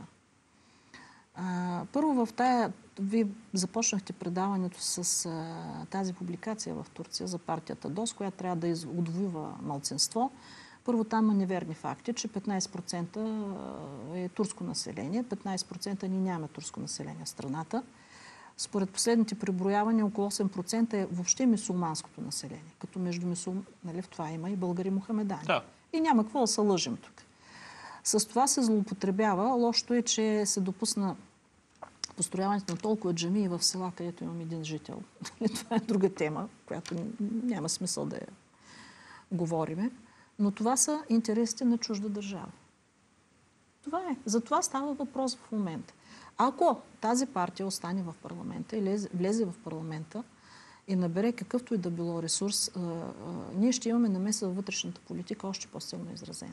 Speaker 2: А, първо в тая, вие започнахте предаването с а, тази публикация в Турция за партията ДОС, която трябва да отвоюва малцинство. Първо там има неверни факти, че петнайсет процента е турско население, петнайсет процента ние нямаме турско население в страната. Според последните преброявания около осем процента е въобще мюсюлманското население. Като между мюсюлмани, нали, в това има и българи мухамедани.
Speaker 1: Да.
Speaker 2: И няма какво да се лъжим тук. С това се злоупотребява. Лошото е, че се допусна построяването на толкова джамии в села, където имам един жител. Това е друга тема, която няма смисъл да я говориме. Но това са интересите на чужда държава. Това е. За това става въпрос в момента. Ако тази партия остане в парламента и влезе в парламента и набере какъвто и да било ресурс, а, а, ние ще имаме намеса във вътрешната политика още по-силно изразена.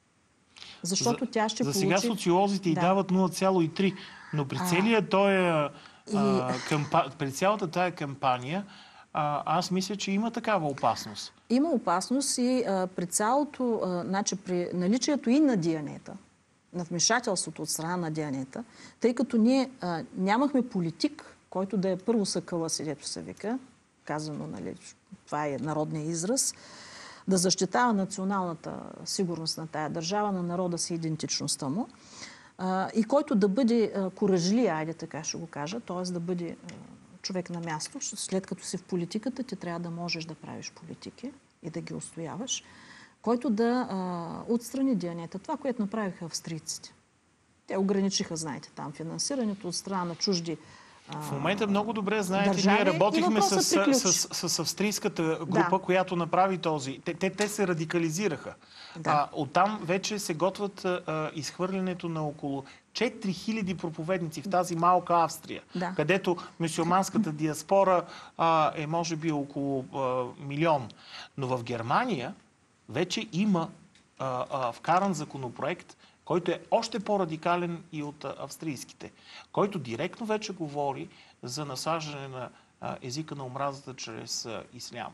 Speaker 2: Защото
Speaker 1: за,
Speaker 2: тя ще
Speaker 1: за
Speaker 2: получи...
Speaker 1: сега социолозите й
Speaker 2: да.
Speaker 1: дават нула цяло и три, но при целия той е,
Speaker 2: и...
Speaker 1: а, кампа... при цялата тая кампания а, аз мисля, че има такава опасност.
Speaker 2: Има опасност и а, при цялото, а, значи при наличието и на дианета, на вмешателството от страна на дианета, тъй като ние а, нямахме политик, който да е първо съкъла си, дето се вика, казано, нали, това е народния израз, да защитава националната сигурност на тая държава, на народа си, идентичността му, а, и който да бъде а, куражли, айде така ще го кажа, т.е. да бъде а, човек на място. След като си в политиката, ти трябва да можеш да правиш политики и да ги устояваш, който да а, отстрани дианета. Това, което направиха австрийците. Те ограничиха, знаете, там финансирането от страна на чужди а,
Speaker 1: В момента много добре знаете,
Speaker 2: държави,
Speaker 1: ние работихме с,
Speaker 2: с,
Speaker 1: с, с австрийската група,
Speaker 2: да.
Speaker 1: която направи този. Те, те, те се радикализираха.
Speaker 2: Да.
Speaker 1: А, оттам вече се готвят а, изхвърлянето на около четири хиляди проповедници в тази малка Австрия,
Speaker 2: Да.
Speaker 1: където мюсюлманската диаспора а, е може би около а, милион. Но в Германия вече има а, а, вкаран законопроект, който е още по-радикален и от а, австрийските, който директно вече говори за насаждане на а, езика на омразата чрез а, исляма.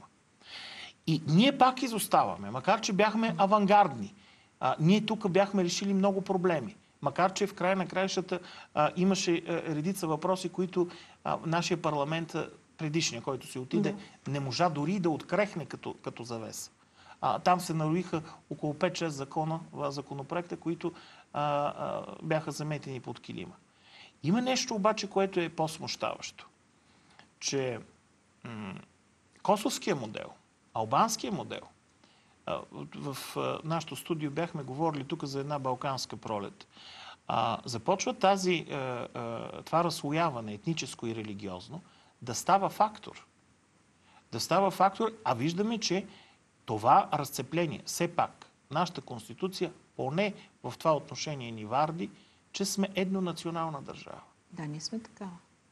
Speaker 1: И ние пак изоставаме, макар че бяхме авангардни. А, ние тук бяхме решили много проблеми. Макар че в края на краищата а, имаше а, редица въпроси, които а, нашия парламент, предишния, който си отиде, да. не можа дори да открехне като, като завеса. А, там се нароиха около пет-шест закона, законопроекта, които а, а, бяха заметени под килима. Има нещо обаче, което е по-смущаващо. Че м- косовския модел, албанския модел, а, в, в а, нашото студио бяхме говорили тук за една балканска пролет, а, започва тази, а, а, това разслояване, етническо и религиозно, да става фактор. Да става фактор, а виждаме, че това разцепление, все пак, нашата конституция, поне в това отношение ни варди, че сме еднонационална държава.
Speaker 2: Да, ние сме такава.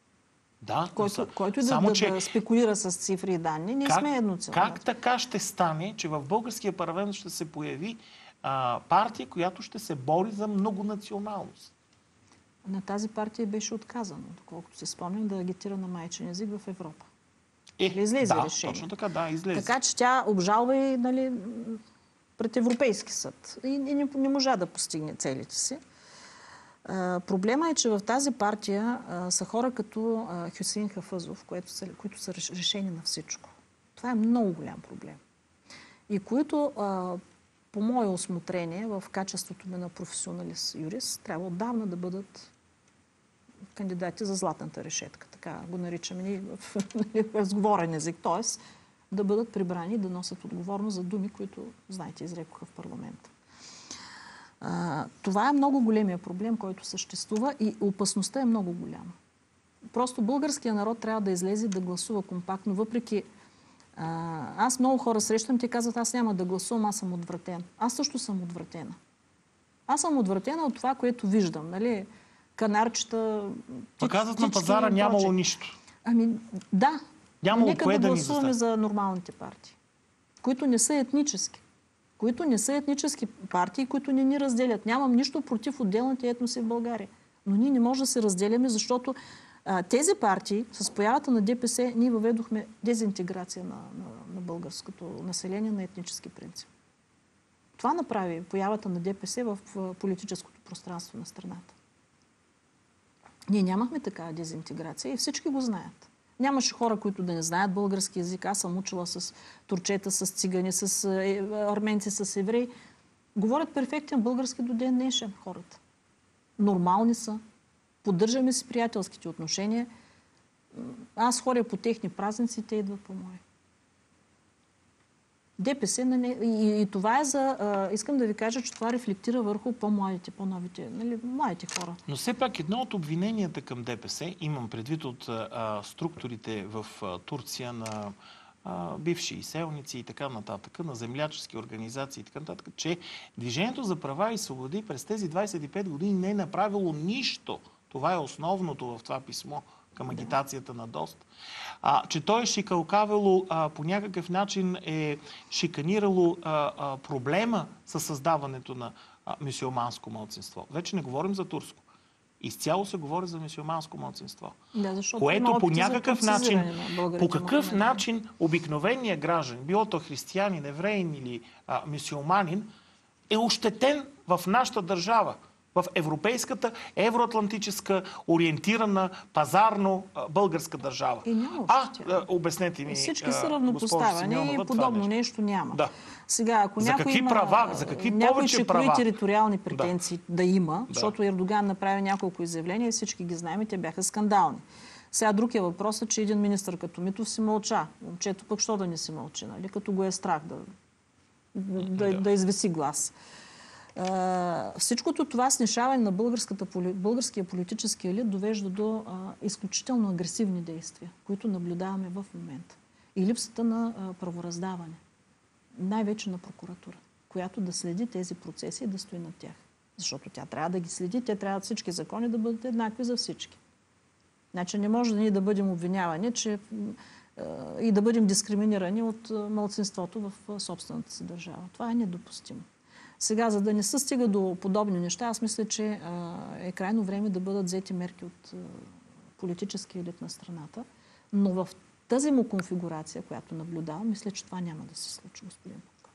Speaker 1: Да,
Speaker 2: който,
Speaker 1: са,
Speaker 2: който да,
Speaker 1: само,
Speaker 2: да,
Speaker 1: че,
Speaker 2: да спекулира с цифри и данни, ние
Speaker 1: как,
Speaker 2: сме еднонационална.
Speaker 1: Как така ще стане, че в българския парламент ще се появи а, партия, която ще се бори за многонационалност?
Speaker 2: На тази партия беше отказано, доколкото се спомням, да агитира на майчин език в Европа.
Speaker 1: Е,
Speaker 2: излезе
Speaker 1: да,
Speaker 2: решение.
Speaker 1: точно така, да, излезе.
Speaker 2: Така че тя обжалва и, нали, пред Европейски съд. И, и не, не можа да постигне целите си. А, проблема е, че в тази партия а, са хора като а, Хюсеин Хафъзов, които са, които са решени на всичко. Това е много голям проблем. И които, а, по мое осмотрение, в качеството ми на професионалист-юрист, трябва отдавна да бъдат кандидати за златната решетка. Така го наричаме в разговорен език. Тоест, да бъдат прибрани и да носят отговорност за думи, които, знаете, изрекоха в парламента. А, това е много големия проблем, който съществува и опасността е много голяма. Просто българския народ трябва да излезе да гласува компактно, въпреки а, аз много хора срещам, те казват, аз няма да гласувам, аз съм отвратен. Аз също съм отвратена. Аз съм отвратена от това, което виждам. Нали? Канарчета,
Speaker 1: Птич, казват на пазара нямало нищо.
Speaker 2: Ами да,
Speaker 1: нямало
Speaker 2: нека
Speaker 1: кое
Speaker 2: да
Speaker 1: да
Speaker 2: гласуваме
Speaker 1: ни
Speaker 2: за нормалните партии, които не са етнически. които не са етнически партии, които не ни разделят. Нямам нищо против отделните етноси в България. Но ние не можем да се разделяме, защото а, тези партии, с появата на ДПС, ние въведохме дезинтеграция на, на, на българското население на етнически принцип. Това направи появата на ДПС в, в политическото пространство на страната. Ние нямахме такава дезинтеграция и всички го знаят. Нямаше хора, които да не знаят български език. Аз съм учила с турчета, с цигани, с арменци, с евреи. Говорят перфектен български до ден днешен хората. Нормални са. Поддържаме си приятелските отношения. Аз ходя по техни празници, те идват по мои. ДПС на не... и, и това е за... А, искам да ви кажа, че това рефлектира върху по-младите, по-новите, нали, младите хора.
Speaker 1: Но все пак едно от обвиненията към ДПС, имам предвид от а, структурите в а, Турция на а, бивши изселници и така нататък, на землячески организации и така нататък, че Движението за права и свободи през тези двадесет и пет години не е направило нищо. Това е основното в това писмо към агитацията на ДОСТ. А, че той е шикалкавило, а, по някакъв начин е шиканирало а, а, проблема със създаването на а, мюсюлманско малцинство. Вече не говорим за турско. Изцяло се говори за мюсюлманско малцинство.
Speaker 2: Да,
Speaker 1: което по някакъв начин, по какъв начин обикновеният граждан, било то християнин, евреин или а, мюсюлманин, е ощетен в нашата държава. В европейската, евроатлантическа, ориентирана, пазарно българска държава.
Speaker 2: И няма
Speaker 1: а, обяснете ми,
Speaker 2: всички са равнопоставени и подобно нещо. нещо няма.
Speaker 1: Да.
Speaker 2: Сега, ако
Speaker 1: за
Speaker 2: някой
Speaker 1: какви
Speaker 2: има,
Speaker 1: права, за какви повече права?
Speaker 2: Някои териториални претенции да,
Speaker 1: да
Speaker 2: има,
Speaker 1: да.
Speaker 2: защото Ердоган направи няколко изявления и всички ги знаем и те бяха скандални. Сега друг е въпросът, че един министър като Митов си мълча. Момчето пък що да не си мълчи, нали? Като го е страх да, да, да. да извиси глас. Uh, всичкото това снишаване на българския политически елит довежда до uh, изключително агресивни действия, които наблюдаваме в момента. И липсата на uh, правораздаване. Най-вече на прокуратура, която да следи тези процеси и да стои над тях. Защото тя трябва да ги следи, те трябва всички закони да бъдат еднакви за всички. Значи не може да ние да бъдем обвинявани че, uh, и да бъдем дискриминирани от uh, малцинството в uh, собствената си държава. Това е недопустимо. Сега, за да не се стига до подобни неща, аз мисля, че а, е крайно време да бъдат взети мерки от а, политическия елит на страната. Но в тази му конфигурация, която наблюдавам, мисля, че това няма да се случи, господин Петков.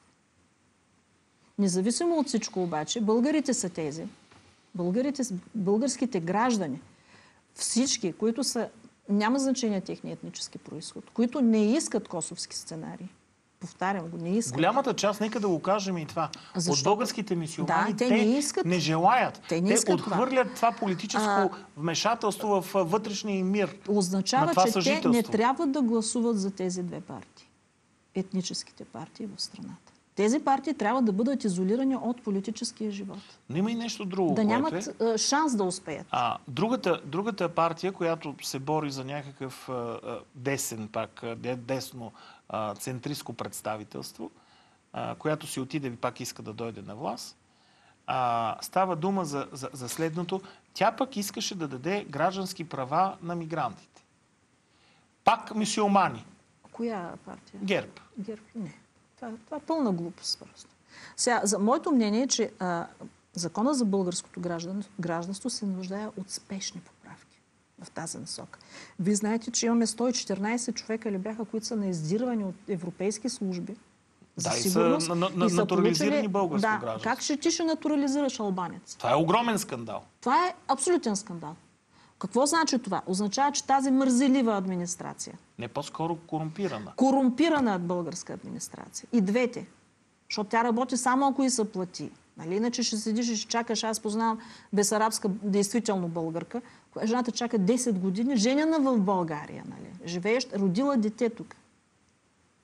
Speaker 2: Независимо от всичко обаче, българите са тези, българите, българските граждани, всички, които са, няма значение техния етнически произход, които не искат косовски сценарии, повтарям го, не искат.
Speaker 1: Голямата част, нека да го кажем и това. Защо? От българските мюсюлмани,
Speaker 2: да, те,
Speaker 1: те
Speaker 2: не, искат.
Speaker 1: не желаят.
Speaker 2: Те, не
Speaker 1: те отхвърлят това, това политическо а... вмешателство в вътрешния им мир.
Speaker 2: Означава, че те не трябва да гласуват за тези две партии. Етническите партии в страната. Тези партии трябва да бъдат изолирани от политическия живот.
Speaker 1: Но има и нещо друго.
Speaker 2: Да нямат
Speaker 1: е...
Speaker 2: шанс да успеят.
Speaker 1: А, другата, другата партия, която се бори за някакъв а, десен, пак десно а, центристко представителство, а, която си отиде и пак иска да дойде на власт, а, става дума за, за, за следното. Тя пък искаше да даде граждански права на мигрантите. Пак мюсюлмани.
Speaker 2: Коя партия?
Speaker 1: ГЕРБ.
Speaker 2: ГЕРБ, не. Това, това е пълна глупост просто. Сега, за моето мнение е, че а, закона за българското граждан, гражданство се нуждае от спешни поправки в тази насока. Вие знаете, че имаме сто и четиринадесет човека ли бяха, които са наиздирвани от европейски служби за
Speaker 1: да,
Speaker 2: сигурност.
Speaker 1: И са, на, на, и са натурализирани получили... българско
Speaker 2: да,
Speaker 1: гражданство.
Speaker 2: Как ще ти ще натурализираш албанец?
Speaker 1: Това е огромен скандал.
Speaker 2: Това е абсолютен скандал. Какво значи това? Означава, че тази мързелива администрация...
Speaker 1: Не по-скоро корумпирана.
Speaker 2: Корумпирана българска администрация. И двете. Защото тя работи само ако и се плати. Нали? Иначе ще седиш и ще чакаш. Аз познавам бесарабска, действително българка. Жената чака десет години, женена в България. Нали? Живеещ, родила дете тук.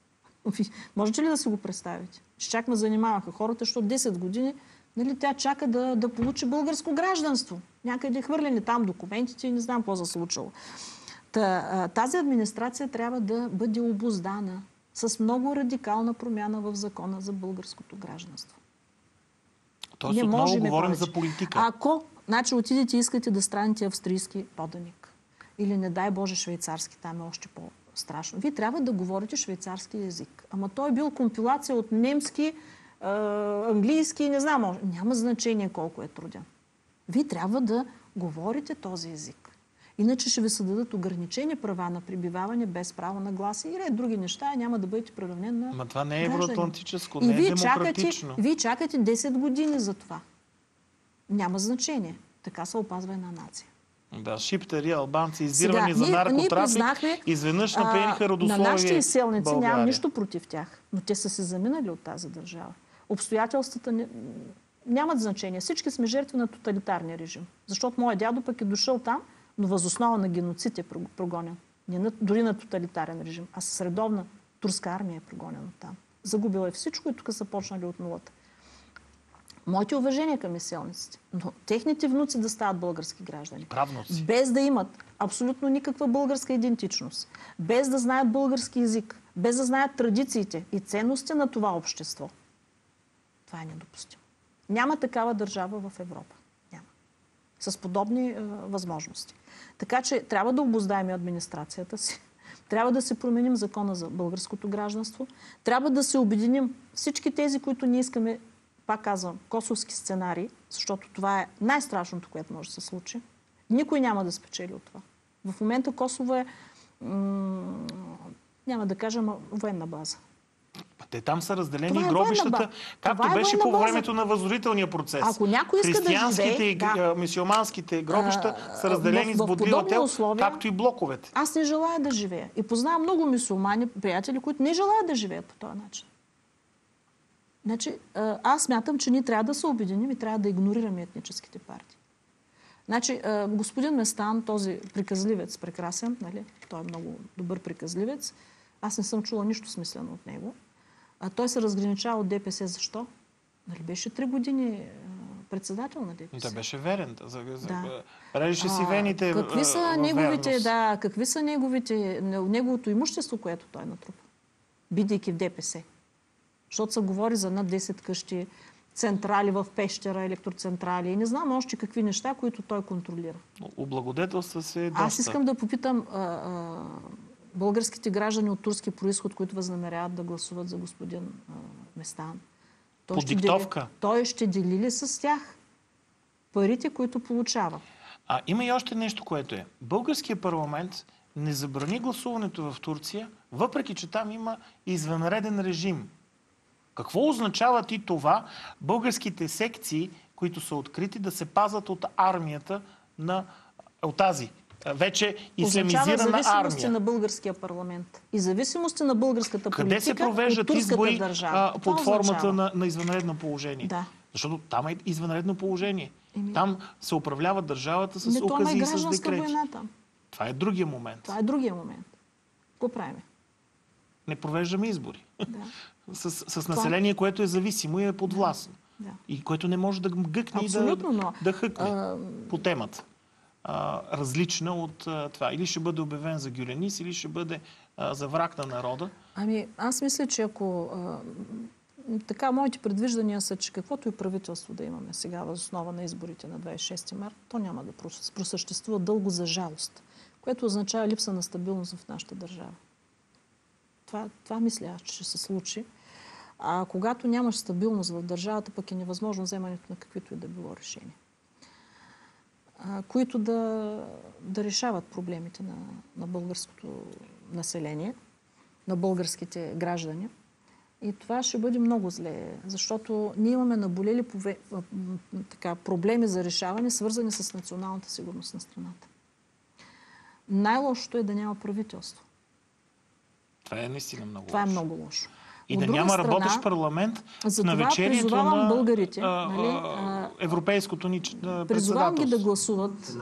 Speaker 2: Можете ли да си го представите? Че чак ме занимаваха хората, защото десет години, нали, тя чака да, да получи българско гражданство. Някъде хвърлени там документите и не знам какво се случило. Та, тази администрация трябва да бъде обуздана с много радикална промяна в закона за българското гражданство.
Speaker 1: Тоест отново говорим повече. За политика.
Speaker 2: Ако, значи, отидете и искате да станете австрийски поданик или, не дай Боже, швейцарски, там е още по-страшно. Вие трябва да говорите швейцарски език. Ама той е бил компилация от немски, е, английски, не знам, няма значение колко е труден. Вие трябва да говорите този език. Иначе ще ви се дадат ограничени права на пребиваване без право на глас и ред други неща, и няма да бъдете приравнен на
Speaker 1: Ма това не е евроатлантическо,
Speaker 2: и
Speaker 1: не е
Speaker 2: вие
Speaker 1: демократично.
Speaker 2: Чакате, вие чакате десет години за това. Няма значение. Така се опазва една нация.
Speaker 1: Да, шиптери, албанци, издирвани
Speaker 2: Сега,
Speaker 1: за наркотрафик,
Speaker 2: ние
Speaker 1: изведнъж напениха родословие
Speaker 2: на нашите изселници
Speaker 1: България.
Speaker 2: нямам нищо против тях, но те са се заминали от тази държава. Обстоятелствата не, нямат значение. Всички сме жертви на тоталитарния режим. Защото моят дядо пък е дошъл там, но възоснова на геноцид е прогонен. Не на, дори на тоталитарен режим, а с редовна турска армия е прогонен там. Загубил е всичко и тук са почнали от нулата. Моите уважения към изселниците. Но техните внуци да стават български граждани.
Speaker 1: Правнуци.
Speaker 2: Без да имат абсолютно никаква българска идентичност. Без да знаят български език. Без да знаят традициите и ценности на това общество. Това е недопустимо. Няма такава държава в Европа. Няма. С подобни е, възможности. Така че трябва да обуздаем администрацията си. Трябва да се променим закона за българското гражданство. Трябва да се обединим всички тези, които не искаме, пак казвам, косовски сценарии, защото това е най-страшното, което може да се случи. Никой няма да спечели от това. В момента Косово е, няма да кажем, военна база.
Speaker 1: Те там са разделени
Speaker 2: е
Speaker 1: гробищата, както
Speaker 2: е
Speaker 1: беше по
Speaker 2: база.
Speaker 1: времето на възродителния процес.
Speaker 2: Ако някой иска
Speaker 1: християнските
Speaker 2: да живее,
Speaker 1: и
Speaker 2: да.
Speaker 1: мюсюлманските гробища
Speaker 2: а,
Speaker 1: са разделени
Speaker 2: в,
Speaker 1: с бодлива
Speaker 2: условия,
Speaker 1: както и блоковете.
Speaker 2: Аз не желая да живея. И познавам много мюсюлмани, приятели, които не желаят да живеят по този начин. Значи, аз смятам, че ние трябва да се обединим и трябва да игнорираме етническите партии. Значи, господин Местан, този приказливец, прекрасен, нали? Той е много добър приказливец, аз не съм чула нищо смислено от него. А той се разграничава от ДПС. Защо? Нали беше три години председател на ДПС.
Speaker 1: Той беше верен. За,
Speaker 2: да.
Speaker 1: Режеше си вените.
Speaker 2: Какви са неговите, да, какви са неговите, неговото имущество, което той натрупа, бидейки в ДПС? Защото се говори за над десет къщи, централи в Пещера, електроцентрали и не знам още какви неща, които той контролира.
Speaker 1: Облагодетелства се доста.
Speaker 2: Аз искам да попитам а, а, българските граждани от турски произход, които възнамеряват да гласуват за господин а, Местан. Той
Speaker 1: По
Speaker 2: ще
Speaker 1: диктовка.
Speaker 2: Дели, той ще дели ли с тях парите, които получава?
Speaker 1: А има и още нещо, което е. Българският парламент не забрани гласуването в Турция, въпреки че там има извънреден режим. Какво означава ти това българските секции, които са открити, да се пазат от армията на от тази вече ислямизирана армия?
Speaker 2: Означава зависимости на българския парламент и зависимости на българската политика.
Speaker 1: Къде се провеждат избори а, под формата на, на извънредно положение?
Speaker 2: Да.
Speaker 1: Защото там е извънредно положение. Еми... Там се управлява държавата с
Speaker 2: Не,
Speaker 1: укази и с декрети.
Speaker 2: Война там.
Speaker 1: Това е другия момент.
Speaker 2: Това е другия момент. Какво правим?
Speaker 1: Не провеждаме избори.
Speaker 2: Да.
Speaker 1: С, с население, това... което е зависимо и е подвластно.
Speaker 2: Да.
Speaker 1: И което не може да гъкне и да,
Speaker 2: но...
Speaker 1: да хъкне
Speaker 2: а...
Speaker 1: по темата. А, различна от а, това. Или ще бъде обявен за гюленис, или ще бъде а, за враг на народа.
Speaker 2: Ами, аз мисля, че ако... А, така, моите предвиждания са, че каквото и правителство да имаме сега въз основа на изборите на двадесет и шести март, то няма да просъществува дълго за жалост, което означава липса на стабилност в нашата държава. Това, това мисля аз, че ще се случи. А когато нямаш стабилност в държавата, пък е невъзможно вземането на каквито и да било решения, а, които да, да решават проблемите на, на българското население, на българските граждани. И това ще бъде много зле, защото ние имаме наболели пове... така, проблеми за решаване, свързани с националната сигурност на страната. Най-лошото е да няма правителство.
Speaker 1: Това е наистина много
Speaker 2: Това
Speaker 1: лошо.
Speaker 2: е много лошо.
Speaker 1: И да няма страна, работещ парламент в навечерието на
Speaker 2: българите,
Speaker 1: а,
Speaker 2: нали,
Speaker 1: а, европейското ни председателство.
Speaker 2: Призовавам ги да гласуват,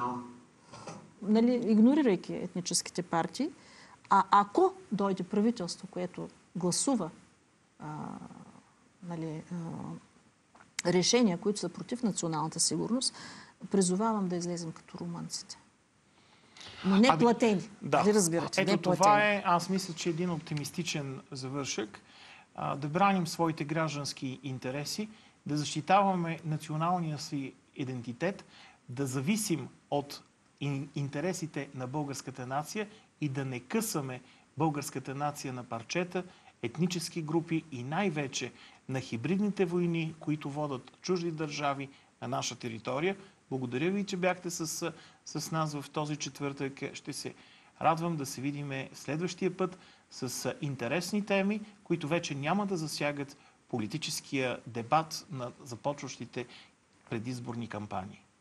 Speaker 2: нали, игнорирайки етническите партии. А ако дойде правителство, което гласува а, нали, а, решения, които са против националната сигурност, призовавам да излезем като румънците. Но не
Speaker 1: Аби,
Speaker 2: платени.
Speaker 1: Да.
Speaker 2: Ви разбирате,
Speaker 1: Ето
Speaker 2: не
Speaker 1: това
Speaker 2: платени.
Speaker 1: е, аз мисля, че един оптимистичен завършък. А, да браним своите граждански интереси, да защитаваме националния си идентитет, да зависим от интересите на българската нация и да не късаме българската нация на парчета, етнически групи и най-вече на хибридните войни, които водят чужди държави на наша територия. Благодаря ви, че бяхте с, с нас в този четвъртък. Ще се радвам да се видим следващия път с интересни теми, които вече няма да засягат политическия дебат на започващите предизборни кампании.